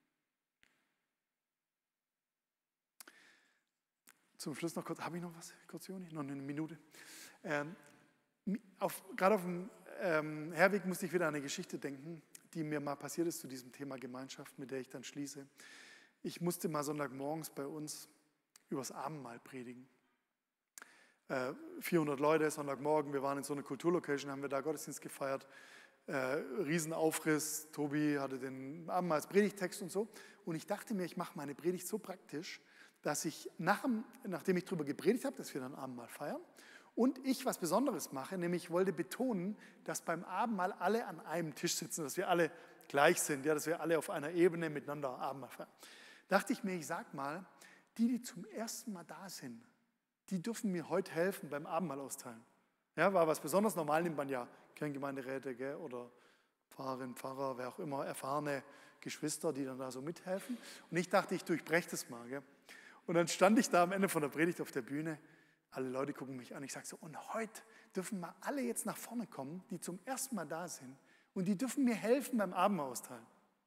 Zum Schluss noch kurz, habe ich noch was, kurz Joni? Noch eine Minute. Ähm, auf, gerade auf dem ähm, Herweg musste ich wieder an eine Geschichte denken, die mir mal passiert ist zu diesem Thema Gemeinschaft, mit der ich dann schließe. Ich musste mal Sonntagmorgens bei uns übers Abendmahl predigen. Äh, vierhundert Leute, Sonntagmorgen, wir waren in so einer Kulturlocation, haben wir da Gottesdienst gefeiert. Äh, Riesenaufriss, Tobi hatte den Abendmahlspredigtext und so. Und ich dachte mir, ich mache meine Predigt so praktisch, dass ich, nach, nachdem ich darüber gepredigt habe, dass wir dann Abendmahl feiern, und ich was Besonderes mache, nämlich ich wollte betonen, dass beim Abendmahl alle an einem Tisch sitzen, dass wir alle gleich sind, ja, dass wir alle auf einer Ebene miteinander Abendmahl feiern. Dachte ich mir, ich sag mal, die, die zum ersten Mal da sind, die dürfen mir heute helfen beim Abendmahl austeilen. Ja, war was Besonderes. Normal nimmt man ja Kirchengemeinderäte, gell, oder Pfarrerin, Pfarrer, wer auch immer, erfahrene Geschwister, die dann da so mithelfen. Und ich dachte, ich durchbreche das mal. Gell. Und dann stand ich da am Ende von der Predigt auf der Bühne. Alle Leute gucken mich an. Ich sage so, und heute dürfen mal alle jetzt nach vorne kommen, die zum ersten Mal da sind. Und die dürfen mir helfen beim Abendmahl austeilen.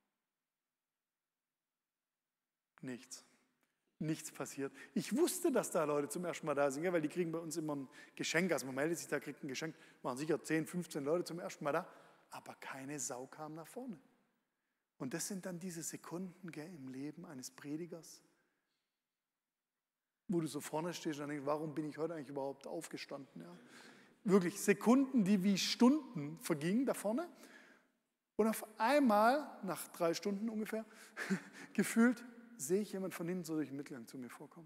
Nichts. Nichts passiert. Ich wusste, dass da Leute zum ersten Mal da sind, weil die kriegen bei uns immer ein Geschenk. Also man meldet sich da, kriegt ein Geschenk. Waren sicher zehn, fünfzehn Leute zum ersten Mal da. Aber keine Sau kam nach vorne. Und das sind dann diese Sekunden, gell, im Leben eines Predigers, wo du so vorne stehst und denkst, warum bin ich heute eigentlich überhaupt aufgestanden? Ja? Wirklich Sekunden, die wie Stunden vergingen da vorne. Und auf einmal, nach drei Stunden ungefähr, gefühlt, sehe ich jemand von hinten so durch den Mittelgang zu mir vorkommen.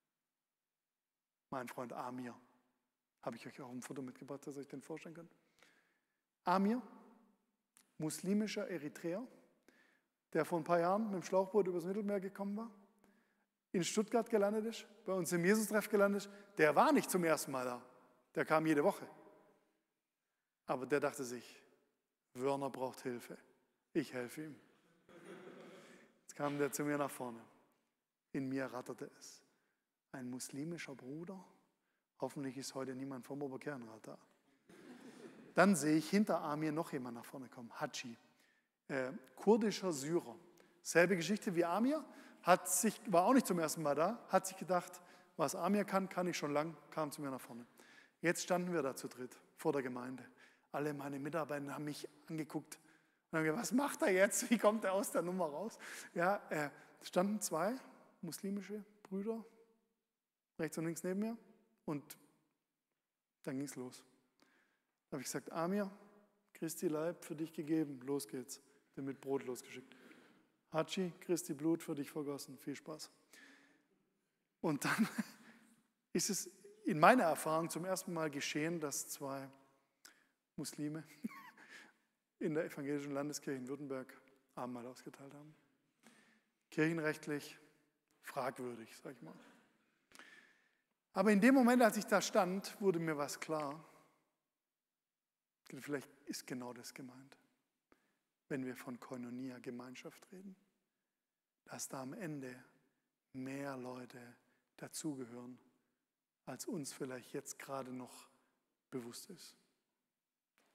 Mein Freund Amir. Habe ich euch auch ein Foto mitgebracht, dass ihr euch den vorstellen könnt. Amir, muslimischer Eritreer, der vor ein paar Jahren mit dem Schlauchboot übers Mittelmeer gekommen war, in Stuttgart gelandet ist, bei uns im Jesus-Treff gelandet ist, der war nicht zum ersten Mal da. Der kam jede Woche. Aber der dachte sich, Wörner braucht Hilfe. Ich helfe ihm. Jetzt kam der zu mir nach vorne. In mir ratterte es. Ein muslimischer Bruder. Hoffentlich ist heute niemand vom Oberkernrat da. Dann sehe ich hinter Amir noch jemand nach vorne kommen. Haji, äh, kurdischer Syrer. Selbe Geschichte wie Amir. Hat sich, war auch nicht zum ersten Mal da, hat sich gedacht, was Amir kann, kann ich schon lang, kam zu mir nach vorne. Jetzt standen wir da zu dritt vor der Gemeinde. Alle meine Mitarbeiter haben mich angeguckt und haben gesagt, was macht er jetzt? Wie kommt er aus der Nummer raus? Ja, äh, standen zwei muslimische Brüder rechts und links neben mir und dann ging es los. Da habe ich gesagt, Amir, Christi Leib für dich gegeben, los geht's. Den mit Brot losgeschickt. Haji, Christi Blut für dich vergossen. Viel Spaß. Und dann ist es in meiner Erfahrung zum ersten Mal geschehen, dass zwei Muslime in der evangelischen Landeskirche in Württemberg Abendmahl ausgeteilt haben. Kirchenrechtlich fragwürdig, sag ich mal. Aber in dem Moment, als ich da stand, wurde mir was klar. Vielleicht ist genau das gemeint, wenn wir von Koinonia, Gemeinschaft reden, dass da am Ende mehr Leute dazugehören, als uns vielleicht jetzt gerade noch bewusst ist.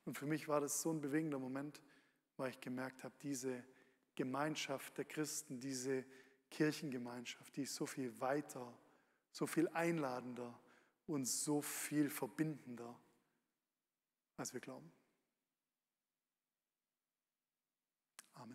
Und für mich war das so ein bewegender Moment, weil ich gemerkt habe, diese Gemeinschaft der Christen, diese Kirchengemeinschaft, die ist so viel weiter, so viel einladender und so viel verbindender, als wir glauben. Amen.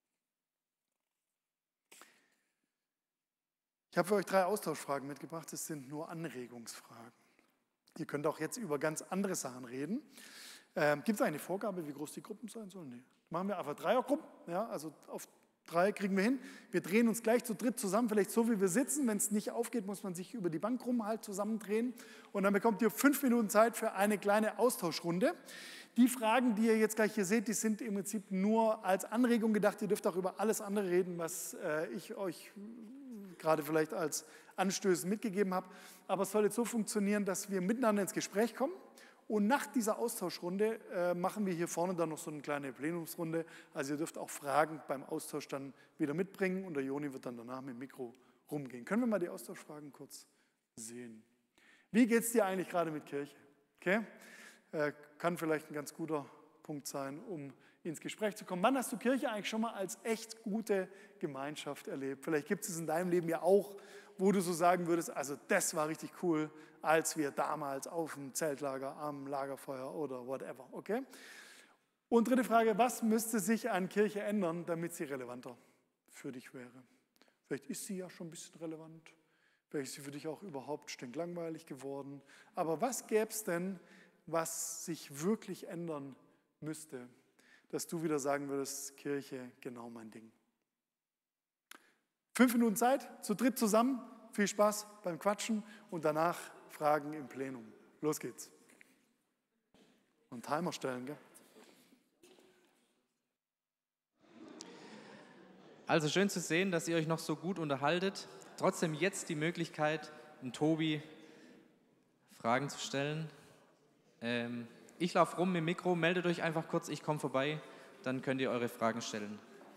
Ich habe für euch drei Austauschfragen mitgebracht. Das sind nur Anregungsfragen. Ihr könnt auch jetzt über ganz andere Sachen reden. Ähm, Gibt es eine Vorgabe, wie groß die Gruppen sein sollen? Nee. Machen wir einfach Dreiergruppen. Ja, also auf drei kriegen wir hin. Wir drehen uns gleich zu dritt zusammen, vielleicht so wie wir sitzen. Wenn es nicht aufgeht, muss man sich über die Bank rum halt zusammendrehen. Und dann bekommt ihr fünf Minuten Zeit für eine kleine Austauschrunde. Die Fragen, die ihr jetzt gleich hier seht, die sind im Prinzip nur als Anregung gedacht. Ihr dürft auch über alles andere reden, was äh, ich euch gerade vielleicht als Anstöße mitgegeben habe. Aber es soll jetzt so funktionieren, dass wir miteinander ins Gespräch kommen. Und nach dieser Austauschrunde äh, machen wir hier vorne dann noch so eine kleine Plenumsrunde. Also ihr dürft auch Fragen beim Austausch dann wieder mitbringen und der Joni wird dann danach mit dem Mikro rumgehen. Können wir mal die Austauschfragen kurz sehen? Wie geht es dir eigentlich gerade mit Kirche? Okay? Äh, kann vielleicht ein ganz guter Punkt sein, um ins Gespräch zu kommen. Wann hast du Kirche eigentlich schon mal als echt gute Gemeinschaft erlebt? Vielleicht gibt es in deinem Leben ja auch, wo du so sagen würdest, also das war richtig cool, als wir damals auf dem Zeltlager, am Lagerfeuer oder whatever. Okay? Und dritte Frage, was müsste sich an Kirche ändern, damit sie relevanter für dich wäre? Vielleicht ist sie ja schon ein bisschen relevant, vielleicht ist sie für dich auch überhaupt stinklangweilig geworden. Aber was gäbe es denn, was sich wirklich ändern müsste, dass du wieder sagen würdest, Kirche, genau mein Ding. Fünf Minuten Zeit, zu dritt zusammen, viel Spaß beim Quatschen und danach Fragen im Plenum. Los geht's. Und Timer stellen, gell? Also schön zu sehen, dass ihr euch noch so gut unterhaltet. Trotzdem jetzt die Möglichkeit, den Tobi Fragen zu stellen. Ähm, ich laufe rum mit dem Mikro, meldet euch einfach kurz, ich komme vorbei, dann könnt ihr eure Fragen stellen.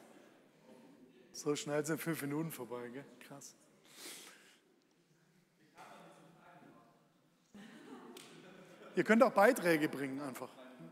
So schnell sind fünf Minuten vorbei, gell? Krass. Ihr könnt auch Beiträge bringen einfach.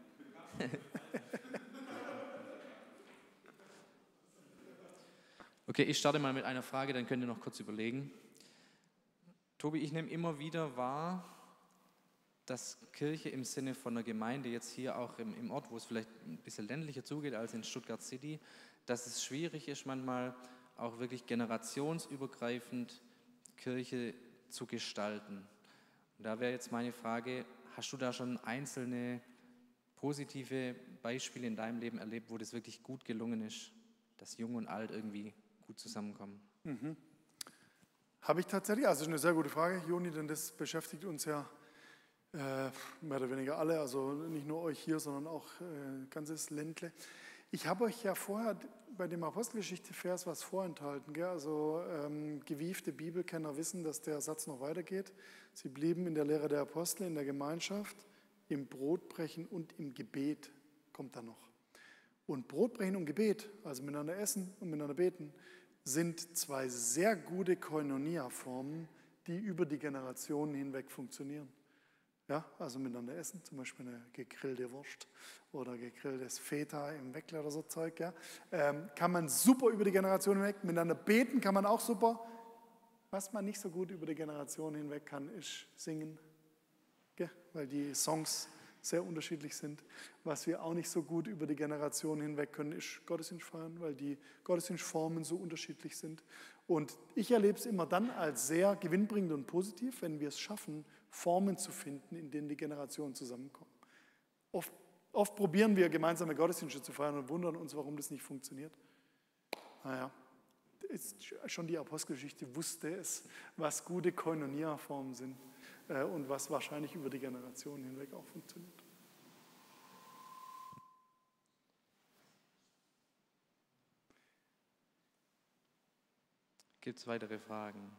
Okay, ich starte mal mit einer Frage, dann könnt ihr noch kurz überlegen. Tobi, ich nehme immer wieder wahr, dass Kirche im Sinne von einer Gemeinde, jetzt hier auch im, im Ort, wo es vielleicht ein bisschen ländlicher zugeht als in Stuttgart City, dass es schwierig ist, manchmal auch wirklich generationsübergreifend Kirche zu gestalten. Und da wäre jetzt meine Frage, hast du da schon einzelne positive Beispiele in deinem Leben erlebt, wo das wirklich gut gelungen ist, dass Jung und Alt irgendwie gut zusammenkommen? Mhm. Habe ich tatsächlich, also das ist eine sehr gute Frage, Joni, denn das beschäftigt uns ja äh, mehr oder weniger alle, also nicht nur euch hier, sondern auch äh, ganzes Ländle. Ich habe euch ja vorher bei dem Apostelgeschichte-Vers was vorenthalten. Gell? Also ähm, gewiefte Bibelkenner wissen, dass der Satz noch weitergeht. Sie blieben in der Lehre der Apostel, in der Gemeinschaft, im Brotbrechen und im Gebet kommt da noch. Und Brotbrechen und Gebet, also miteinander essen und miteinander beten, sind zwei sehr gute Koinonia-Formen, die über die Generationen hinweg funktionieren. Ja, also miteinander essen, zum Beispiel eine gegrillte Wurst oder gegrilltes Feta im Weckler oder so Zeug. Ja. Ähm, kann man super über die Generationen hinweg. Miteinander beten kann man auch super. Was man nicht so gut über die Generationen hinweg kann, ist singen, gell? Weil die Songs sehr unterschiedlich sind. Was wir auch nicht so gut über die Generationen hinweg können, ist Gottesdienst feiern, weil die Gottesdienstformen so unterschiedlich sind. Und ich erlebe es immer dann als sehr gewinnbringend und positiv, wenn wir es schaffen, Formen zu finden, in denen die Generationen zusammenkommen. Oft, oft probieren wir, gemeinsame Gottesdienste zu feiern und wundern uns, warum das nicht funktioniert. Naja, ist schon die Apostelgeschichte wusste es, was gute Koinonia-Formen sind äh, und was wahrscheinlich über die Generationen hinweg auch funktioniert. Gibt es weitere Fragen?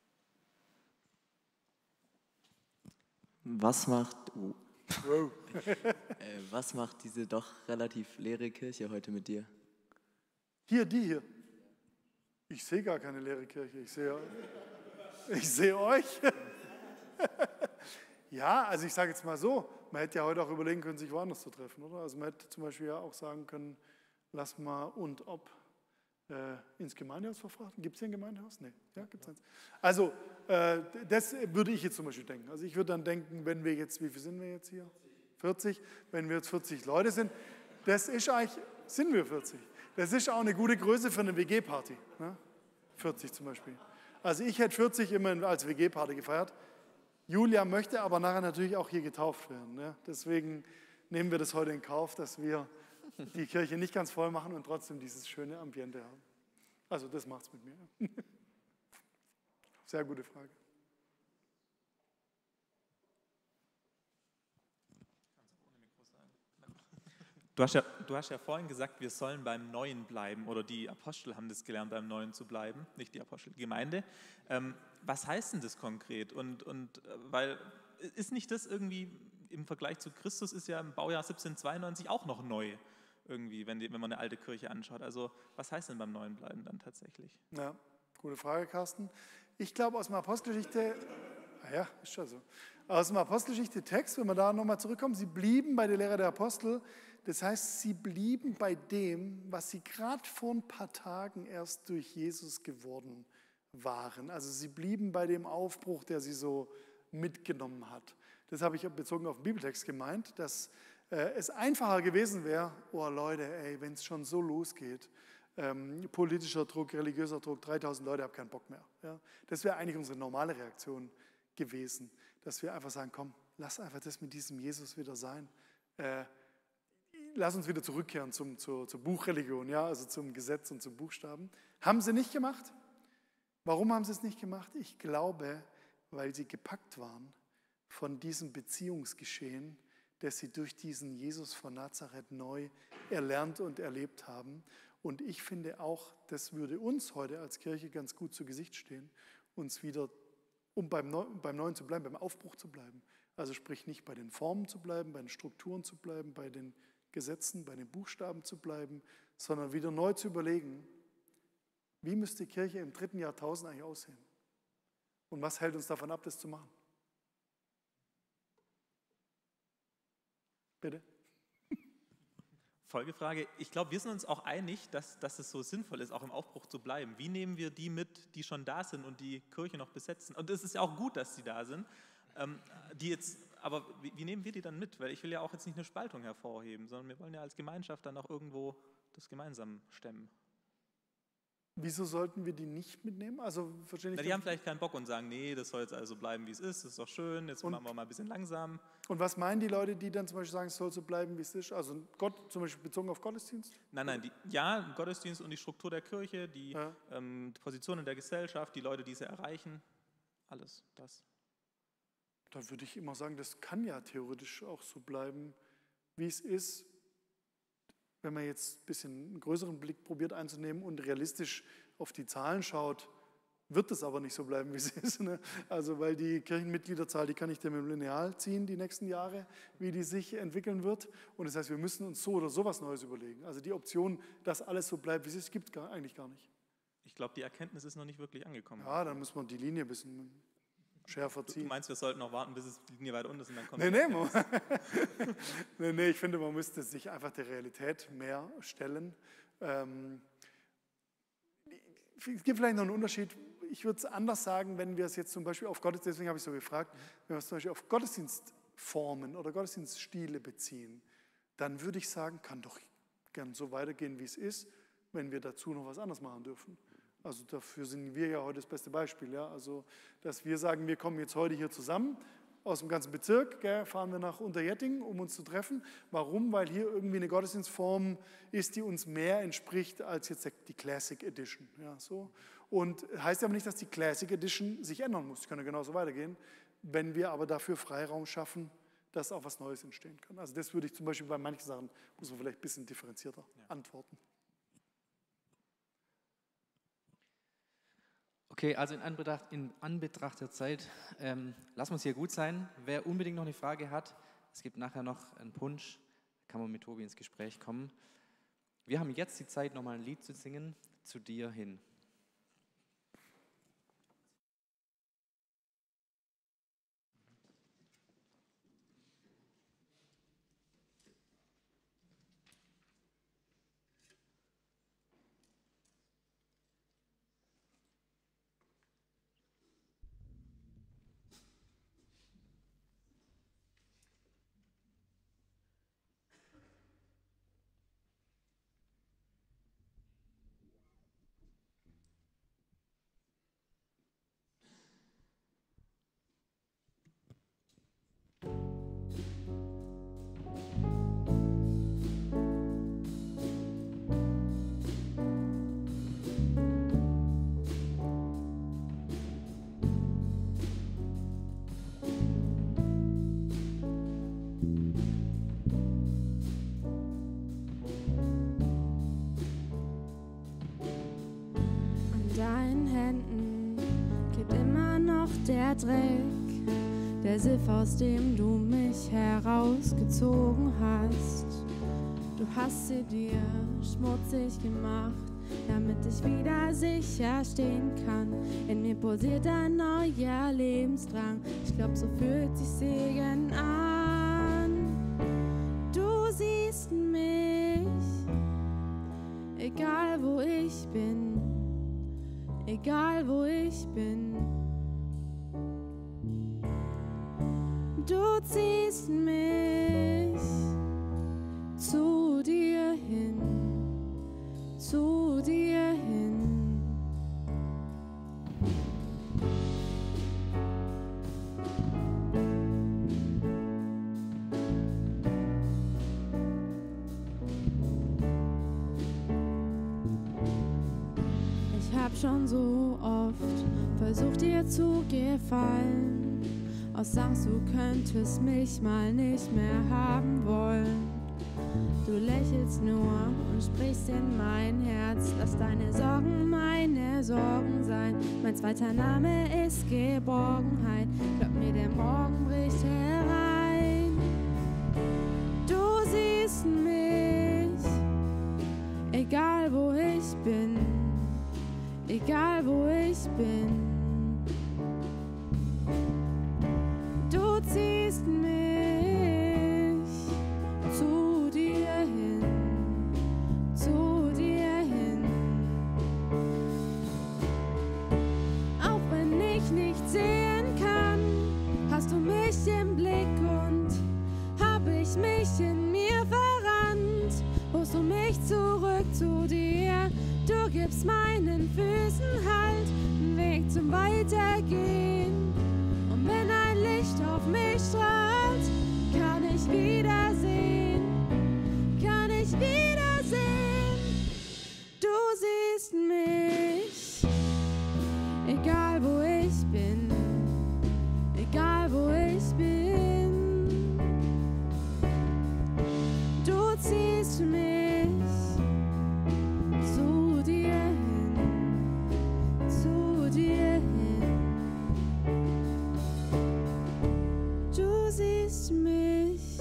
Was macht, oh, Wow. äh, was macht diese doch relativ leere Kirche heute mit dir? Hier, die hier. Ich sehe gar keine leere Kirche, ich sehe, ich sehe euch. Ja, also ich sage jetzt mal so, man hätte ja heute auch überlegen können, sich woanders zu treffen, oder? Also man hätte zum Beispiel ja auch sagen können, lass mal und ob äh, ins Gemeindehaus verfrachten. Gibt es hier ein Gemeindehaus? Nee, ja, gibt es eins. Also äh, das würde ich jetzt zum Beispiel denken. Also ich würde dann denken, wenn wir jetzt, wie viel sind wir jetzt hier? vierzig, wenn wir jetzt vierzig Leute sind, das ist eigentlich, sind wir vierzig. Das ist auch eine gute Größe für eine W G-Party, ne? vierzig zum Beispiel. Also ich hätte vierzig immer als W G-Party gefeiert. Julia möchte aber nachher natürlich auch hier getauft werden. Ne? Deswegen nehmen wir das heute in Kauf, dass wir die Kirche nicht ganz voll machen und trotzdem dieses schöne Ambiente haben. Also das macht es mit mir. Sehr gute Frage. Du hast, ja, du hast ja vorhin gesagt, wir sollen beim Neuen bleiben, oder die Apostel haben das gelernt, beim Neuen zu bleiben, nicht die Apostel, die Gemeinde. Ähm, was heißt denn das konkret? Und, und äh, weil ist nicht das irgendwie im Vergleich zu Christus, ist ja im Baujahr siebzehnhundertzweiundneunzig auch noch neu, irgendwie, wenn, die, wenn man eine alte Kirche anschaut. Also was heißt denn beim Neuen bleiben dann tatsächlich? Ja, gute Frage, Carsten. Ich glaube, aus dem Apostelgeschichte, ah ja, ist schon so, aus dem Apostelgeschichte-Text, wenn wir da nochmal zurückkommen, sie blieben bei der Lehre der Apostel. Das heißt, sie blieben bei dem, was sie gerade vor ein paar Tagen erst durch Jesus geworden waren. Also sie blieben bei dem Aufbruch, der sie so mitgenommen hat. Das habe ich bezogen auf den Bibeltext gemeint, dass äh, es einfacher gewesen wäre, oh Leute, ey, wenn es schon so losgeht, ähm, politischer Druck, religiöser Druck, dreitausend Leute, haben keinen Bock mehr. Ja? Das wäre eigentlich unsere normale Reaktion gewesen, dass wir einfach sagen, komm, lass einfach das mit diesem Jesus wieder sein. Äh, Lass uns wieder zurückkehren zum, zur, zur Buchreligion, ja, also zum Gesetz und zum Buchstaben. Haben sie nicht gemacht. Warum haben sie es nicht gemacht? Ich glaube, weil sie gepackt waren von diesem Beziehungsgeschehen, das sie durch diesen Jesus von Nazareth neu erlernt und erlebt haben. Und ich finde auch, das würde uns heute als Kirche ganz gut zu Gesicht stehen, uns wieder, um beim, Neu, beim Neuen zu bleiben, beim Aufbruch zu bleiben. Also sprich nicht bei den Formen zu bleiben, bei den Strukturen zu bleiben, bei den Gesetzen, bei den Buchstaben zu bleiben, sondern wieder neu zu überlegen, wie müsste die Kirche im dritten Jahrtausend eigentlich aussehen? Und was hält uns davon ab, das zu machen? Bitte? Folgefrage. Ich glaube, wir sind uns auch einig, dass, dass es so sinnvoll ist, auch im Aufbruch zu bleiben. Wie nehmen wir die mit, die schon da sind und die Kirche noch besetzen? Und es ist ja auch gut, dass sie da sind. Ähm, die jetzt, aber wie, wie nehmen wir die dann mit? Weil ich will ja auch jetzt nicht eine Spaltung hervorheben, sondern wir wollen ja als Gemeinschaft dann auch irgendwo das gemeinsam stemmen. Wieso sollten wir die nicht mitnehmen? Also, verstehe ich. Na, die haben vielleicht keinen Bock und sagen, nee, das soll jetzt also bleiben, wie es ist, das ist doch schön, jetzt und, machen wir mal ein bisschen langsam. Und was meinen die Leute, die dann zum Beispiel sagen, es soll so bleiben, wie es ist? Also Gott, zum Beispiel bezogen auf Gottesdienst? Nein, nein, die, ja, Gottesdienst und die Struktur der Kirche, die, ja. ähm, die Position in der Gesellschaft, die Leute, die sie erreichen, alles das. Da würde ich immer sagen, das kann ja theoretisch auch so bleiben, wie es ist. Wenn man jetzt ein bisschen einen größeren Blick probiert einzunehmen und realistisch auf die Zahlen schaut, wird es aber nicht so bleiben, wie es ist. Ne? Also weil die Kirchenmitgliederzahl, die kann ich dir mit dem Lineal ziehen, die nächsten Jahre, wie die sich entwickeln wird. Und das heißt, wir müssen uns so oder so was Neues überlegen. Also die Option, dass alles so bleibt, wie es ist, gibt es gar, eigentlich gar nicht. Ich glaube, die Erkenntnis ist noch nicht wirklich angekommen. Ja, dann muss man die Linie ein bisschen schärfer ziehen. Du meinst, wir sollten noch warten, bis es die Linie weit unten ist und dann kommt nee, nee, man, nee, nee, ich finde, man müsste sich einfach der Realität mehr stellen. Ähm, es gibt vielleicht noch einen Unterschied. Ich würde es anders sagen, wenn wir es jetzt zum Beispiel auf Gottesdienst, deswegen habe ich so gefragt, wenn wir es zum Beispiel auf Gottesdienstformen oder Gottesdienststile beziehen, dann würde ich sagen, kann doch gern so weitergehen, wie es ist, wenn wir dazu noch was anderes machen dürfen. Also dafür sind wir ja heute das beste Beispiel. Ja? Also, dass wir sagen, wir kommen jetzt heute hier zusammen, aus dem ganzen Bezirk, gell, fahren wir nach Unterjetting, um uns zu treffen. Warum? Weil hier irgendwie eine Gottesdienstform ist, die uns mehr entspricht als jetzt die Classic Edition. Ja, so. Und heißt aber nicht, dass die Classic Edition sich ändern muss. Die kann ja genauso weitergehen. Wenn wir aber dafür Freiraum schaffen, dass auch was Neues entstehen kann. Also das würde ich zum Beispiel bei manchen Sachen, muss man vielleicht ein bisschen differenzierter ja. antworten. Okay, also in Anbetracht, in Anbetracht der Zeit, ähm, lassen wir es hier gut sein. Wer unbedingt noch eine Frage hat, es gibt nachher noch einen Punsch, kann man mit Tobi ins Gespräch kommen. Wir haben jetzt die Zeit, nochmal ein Lied zu singen, zu dir hin. Dreck, der Siff, aus dem du mich herausgezogen hast. Du hast sie dir schmutzig gemacht, damit ich wieder sicher stehen kann. In mir pulsiert ein neuer Lebensdrang. Ich glaub, so fühlt sich Segen an. Du siehst mich, egal wo ich bin, egal wo ich bin. Du ziehst mich zu dir hin, zu dir hin. Ich hab schon so oft versucht, dir zu gefallen, aus Angst, du könntest mich mal nicht mehr haben wollen. Du lächelst nur und sprichst in mein Herz. Lass deine Sorgen meine Sorgen sein. Mein zweiter Name ist Geborgenheit. Glaub mir, der Morgen bricht herein. Du siehst mich, egal wo ich bin, egal wo ich bin. Du ziehst mich zu dir hin, zu dir hin. Auch wenn ich nicht sehen kann, hast du mich im Blick und hab ich mich in mir verrannt. Holst du mich zurück zu dir, du gibst meinen Füßen Halt, einen Weg zum Weitergehen. Und wenn ein Licht auf mich strahlt, kann ich wiedersehen, kann ich wiedersehen. Du siehst mich, egal wo ich bin, egal wo ich bin. Du ziehst mich zu dir hin, zu dir hin. Du siehst mich,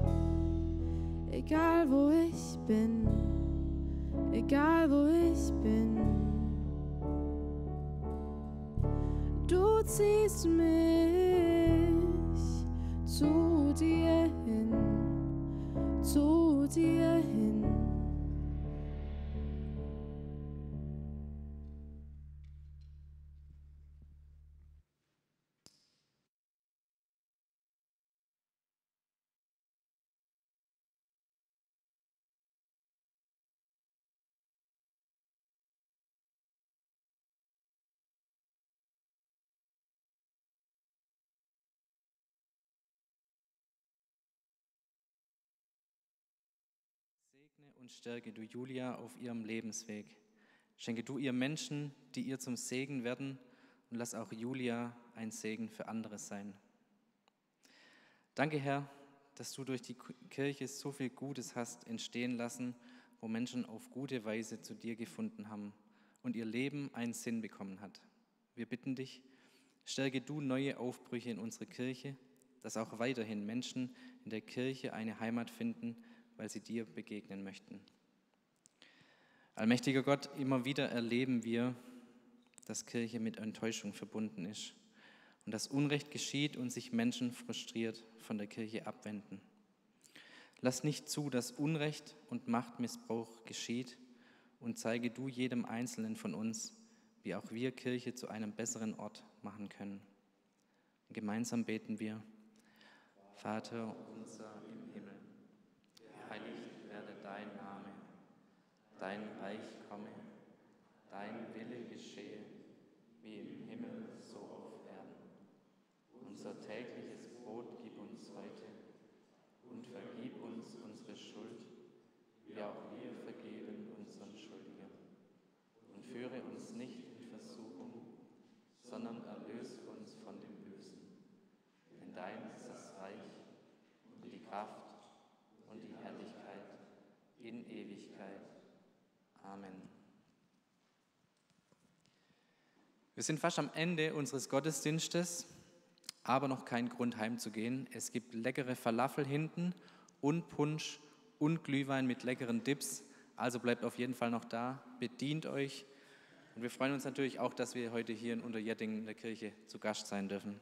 egal wo ich bin, egal wo ich bin. Du ziehst mich zu dir hin, zu dir hin. Segne und stärke du Julia auf ihrem Lebensweg. Schenke du ihr Menschen, die ihr zum Segen werden, und lass auch Julia ein Segen für andere sein. Danke, Herr, dass du durch die Kirche so viel Gutes hast entstehen lassen, wo Menschen auf gute Weise zu dir gefunden haben und ihr Leben einen Sinn bekommen hat. Wir bitten dich, stärke du neue Aufbrüche in unsere Kirche, dass auch weiterhin Menschen in der Kirche eine Heimat finden, weil sie dir begegnen möchten. Allmächtiger Gott, immer wieder erleben wir, dass Kirche mit Enttäuschung verbunden ist und dass Unrecht geschieht und sich Menschen frustriert von der Kirche abwenden. Lass nicht zu, dass Unrecht und Machtmissbrauch geschieht, und zeige du jedem Einzelnen von uns, wie auch wir Kirche zu einem besseren Ort machen können. Gemeinsam beten wir: Vater unser im Himmel, geheiligt werde dein Name, dein Reich komme, dein Wille geschehe, wie im Himmel so auf Erden. Unser tägliches Brot gib uns heute und vergib uns unsere Schuld, wie auch wir vergeben unseren Schuldigern. Und führe uns nicht in Versuchung, sondern erlöse uns von dem Bösen. Denn dein ist das Reich und die Kraft und die Herrlichkeit in Ewigkeit. Amen. Wir sind fast am Ende unseres Gottesdienstes aber noch kein Grund heimzugehen. Es gibt leckere Falafel hinten und Punsch und Glühwein mit leckeren Dips. Also bleibt auf jeden Fall noch da, bedient euch. Und wir freuen uns natürlich auch, dass wir heute hier in Unterjettingen in der Kirche zu Gast sein dürfen.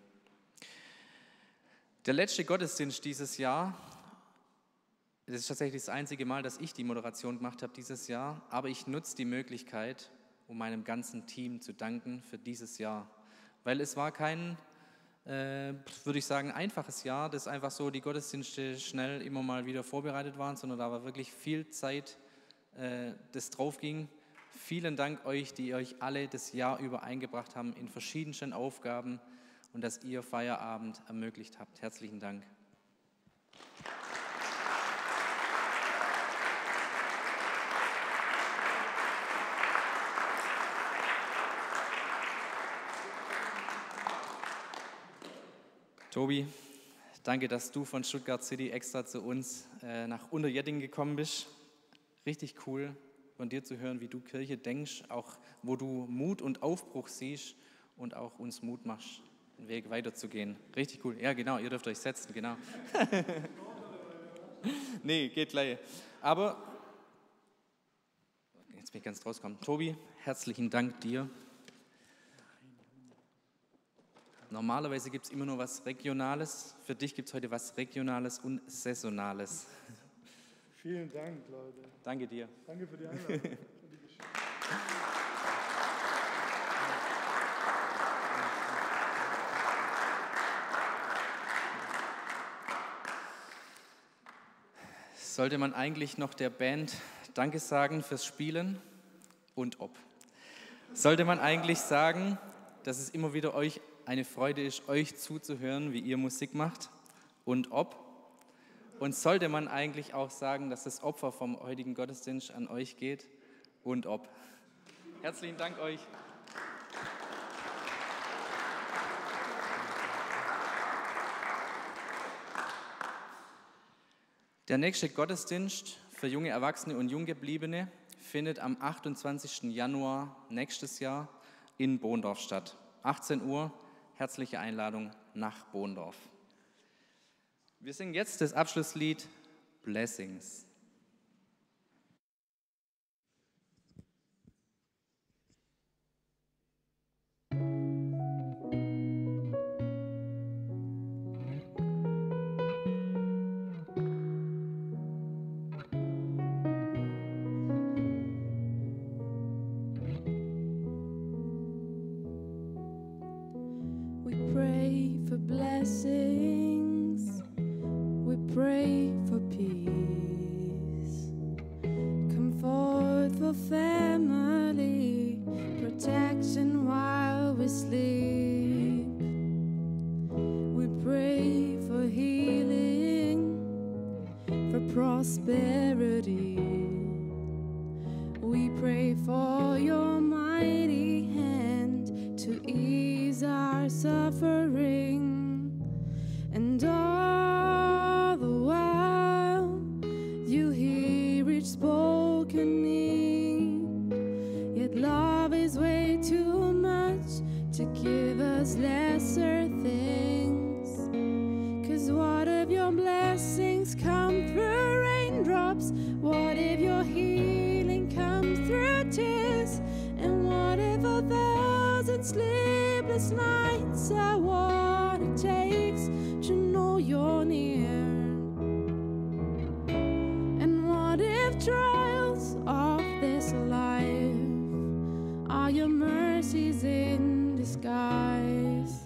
Der letzte Gottesdienst dieses Jahr, das ist tatsächlich das einzige Mal, dass ich die Moderation gemacht habe dieses Jahr, aber ich nutze die Möglichkeit, um meinem ganzen Team zu danken für dieses Jahr. Weil es war kein, äh, würde ich sagen, einfaches Jahr, das einfach so die Gottesdienste schnell immer mal wieder vorbereitet waren, sondern da war wirklich viel Zeit, äh, das drauf ging. Vielen Dank euch, die euch alle das Jahr über eingebracht haben in verschiedensten Aufgaben und dass ihr Feierabend ermöglicht habt. Herzlichen Dank. Tobi, danke, dass du von Stuttgart City extra zu uns äh, nach Unterjettingen gekommen bist. Richtig cool, von dir zu hören, wie du Kirche denkst, auch wo du Mut und Aufbruch siehst und auch uns Mut machst, den Weg weiterzugehen. Richtig cool. Ja, genau, ihr dürft euch setzen, genau. Nee, geht gleich. Aber, jetzt bin ich ganz rausgekommen. Tobi, herzlichen Dank dir. Normalerweise gibt es immer nur was Regionales. Für dich gibt es heute was Regionales und Saisonales. Vielen Dank, Leute. Danke dir. Danke für die Einladung. Für die Geschichte. Sollte man eigentlich noch der Band Danke sagen fürs Spielen und ob? Sollte man eigentlich sagen, dass es immer wieder euch eine Freude ist, euch zuzuhören, wie ihr Musik macht und ob? Und sollte man eigentlich auch sagen, dass das Opfer vom heutigen Gottesdienst an euch geht und ob? Herzlichen Dank euch. Der nächste Gottesdienst für junge Erwachsene und Junggebliebene findet am achtundzwanzigsten Januar nächstes Jahr in Bohndorf statt. achtzehn Uhr, herzliche Einladung nach Bohndorf. Wir singen jetzt das Abschlusslied Blessings. Blessings, we pray for peace. Comfort for family, protection while we sleep. We pray for healing, for prosperity. We pray for your mighty hand to ease our suffering. And all the while you hear each spoken need. Yet love is way too much to give us lesser things. 'Cause what if your blessings come through raindrops? What if your healing comes through tears? And what if a thousand sleepless nights are what it takes to know you're near? And what if trials of this life are your mercies in disguise?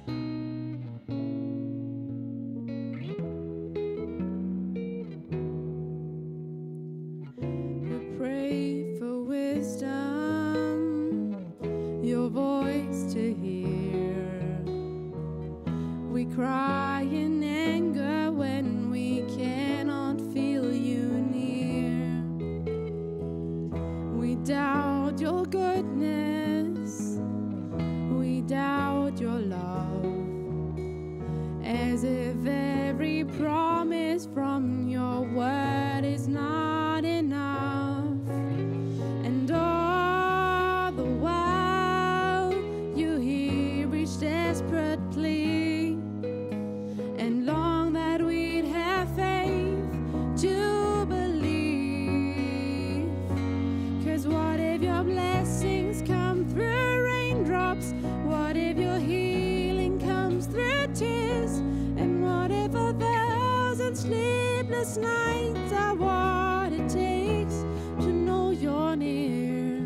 We pray for wisdom, your voice to hear. We cry in anger when we cannot feel you near. We doubt your goodness, we doubt your love, as if every promise from your word is not enough. And all the while you hear each desperate plea. sleepless nights are what it takes to know you're near.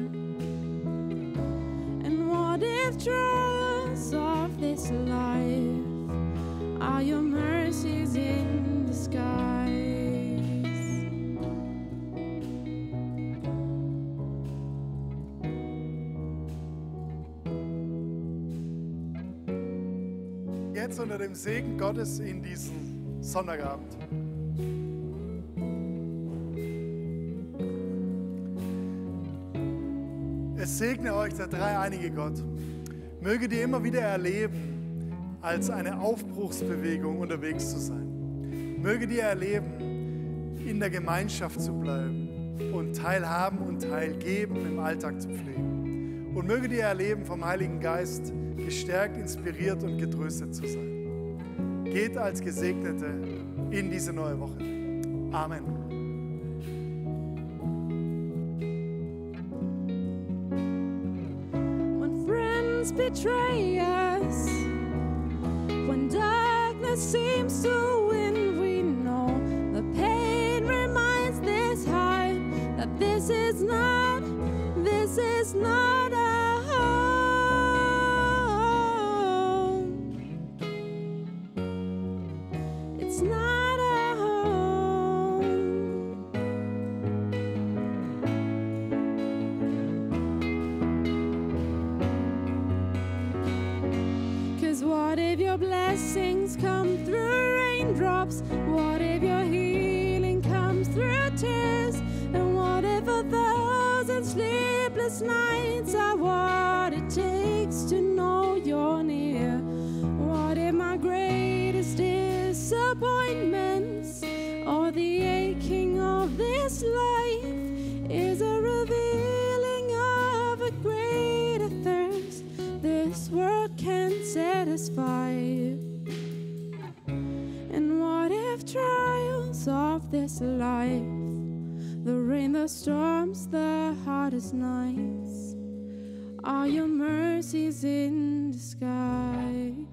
And what if trials of this life are your mercies in disguise? Jetzt unter dem Segen Gottes in diesen Sonntagabend. Es segne euch der dreieinige Gott. Möget ihr immer wieder erleben, als eine Aufbruchsbewegung unterwegs zu sein. Möget ihr erleben, in der Gemeinschaft zu bleiben und teilhaben und teilgeben im Alltag zu pflegen. Und möget ihr erleben, vom Heiligen Geist gestärkt, inspiriert und getröstet zu sein. Geht als Gesegnete in diese neue Woche. Amen. When friends betray us, when darkness seems to win, we know the pain reminds this heart that this is not, this is not a home. It's not a home. 'Cause what if your blessings come through raindrops? What if your healing comes through tears? And what if a thousand sleepless nights are what it takes to know you're near? What if my greatest disappointments or the aching of this life is a revealing of a greater thirst this world can't satisfy? And what if trials of this life, the rain, the storms, the hardest nights, are your mercies in disguise?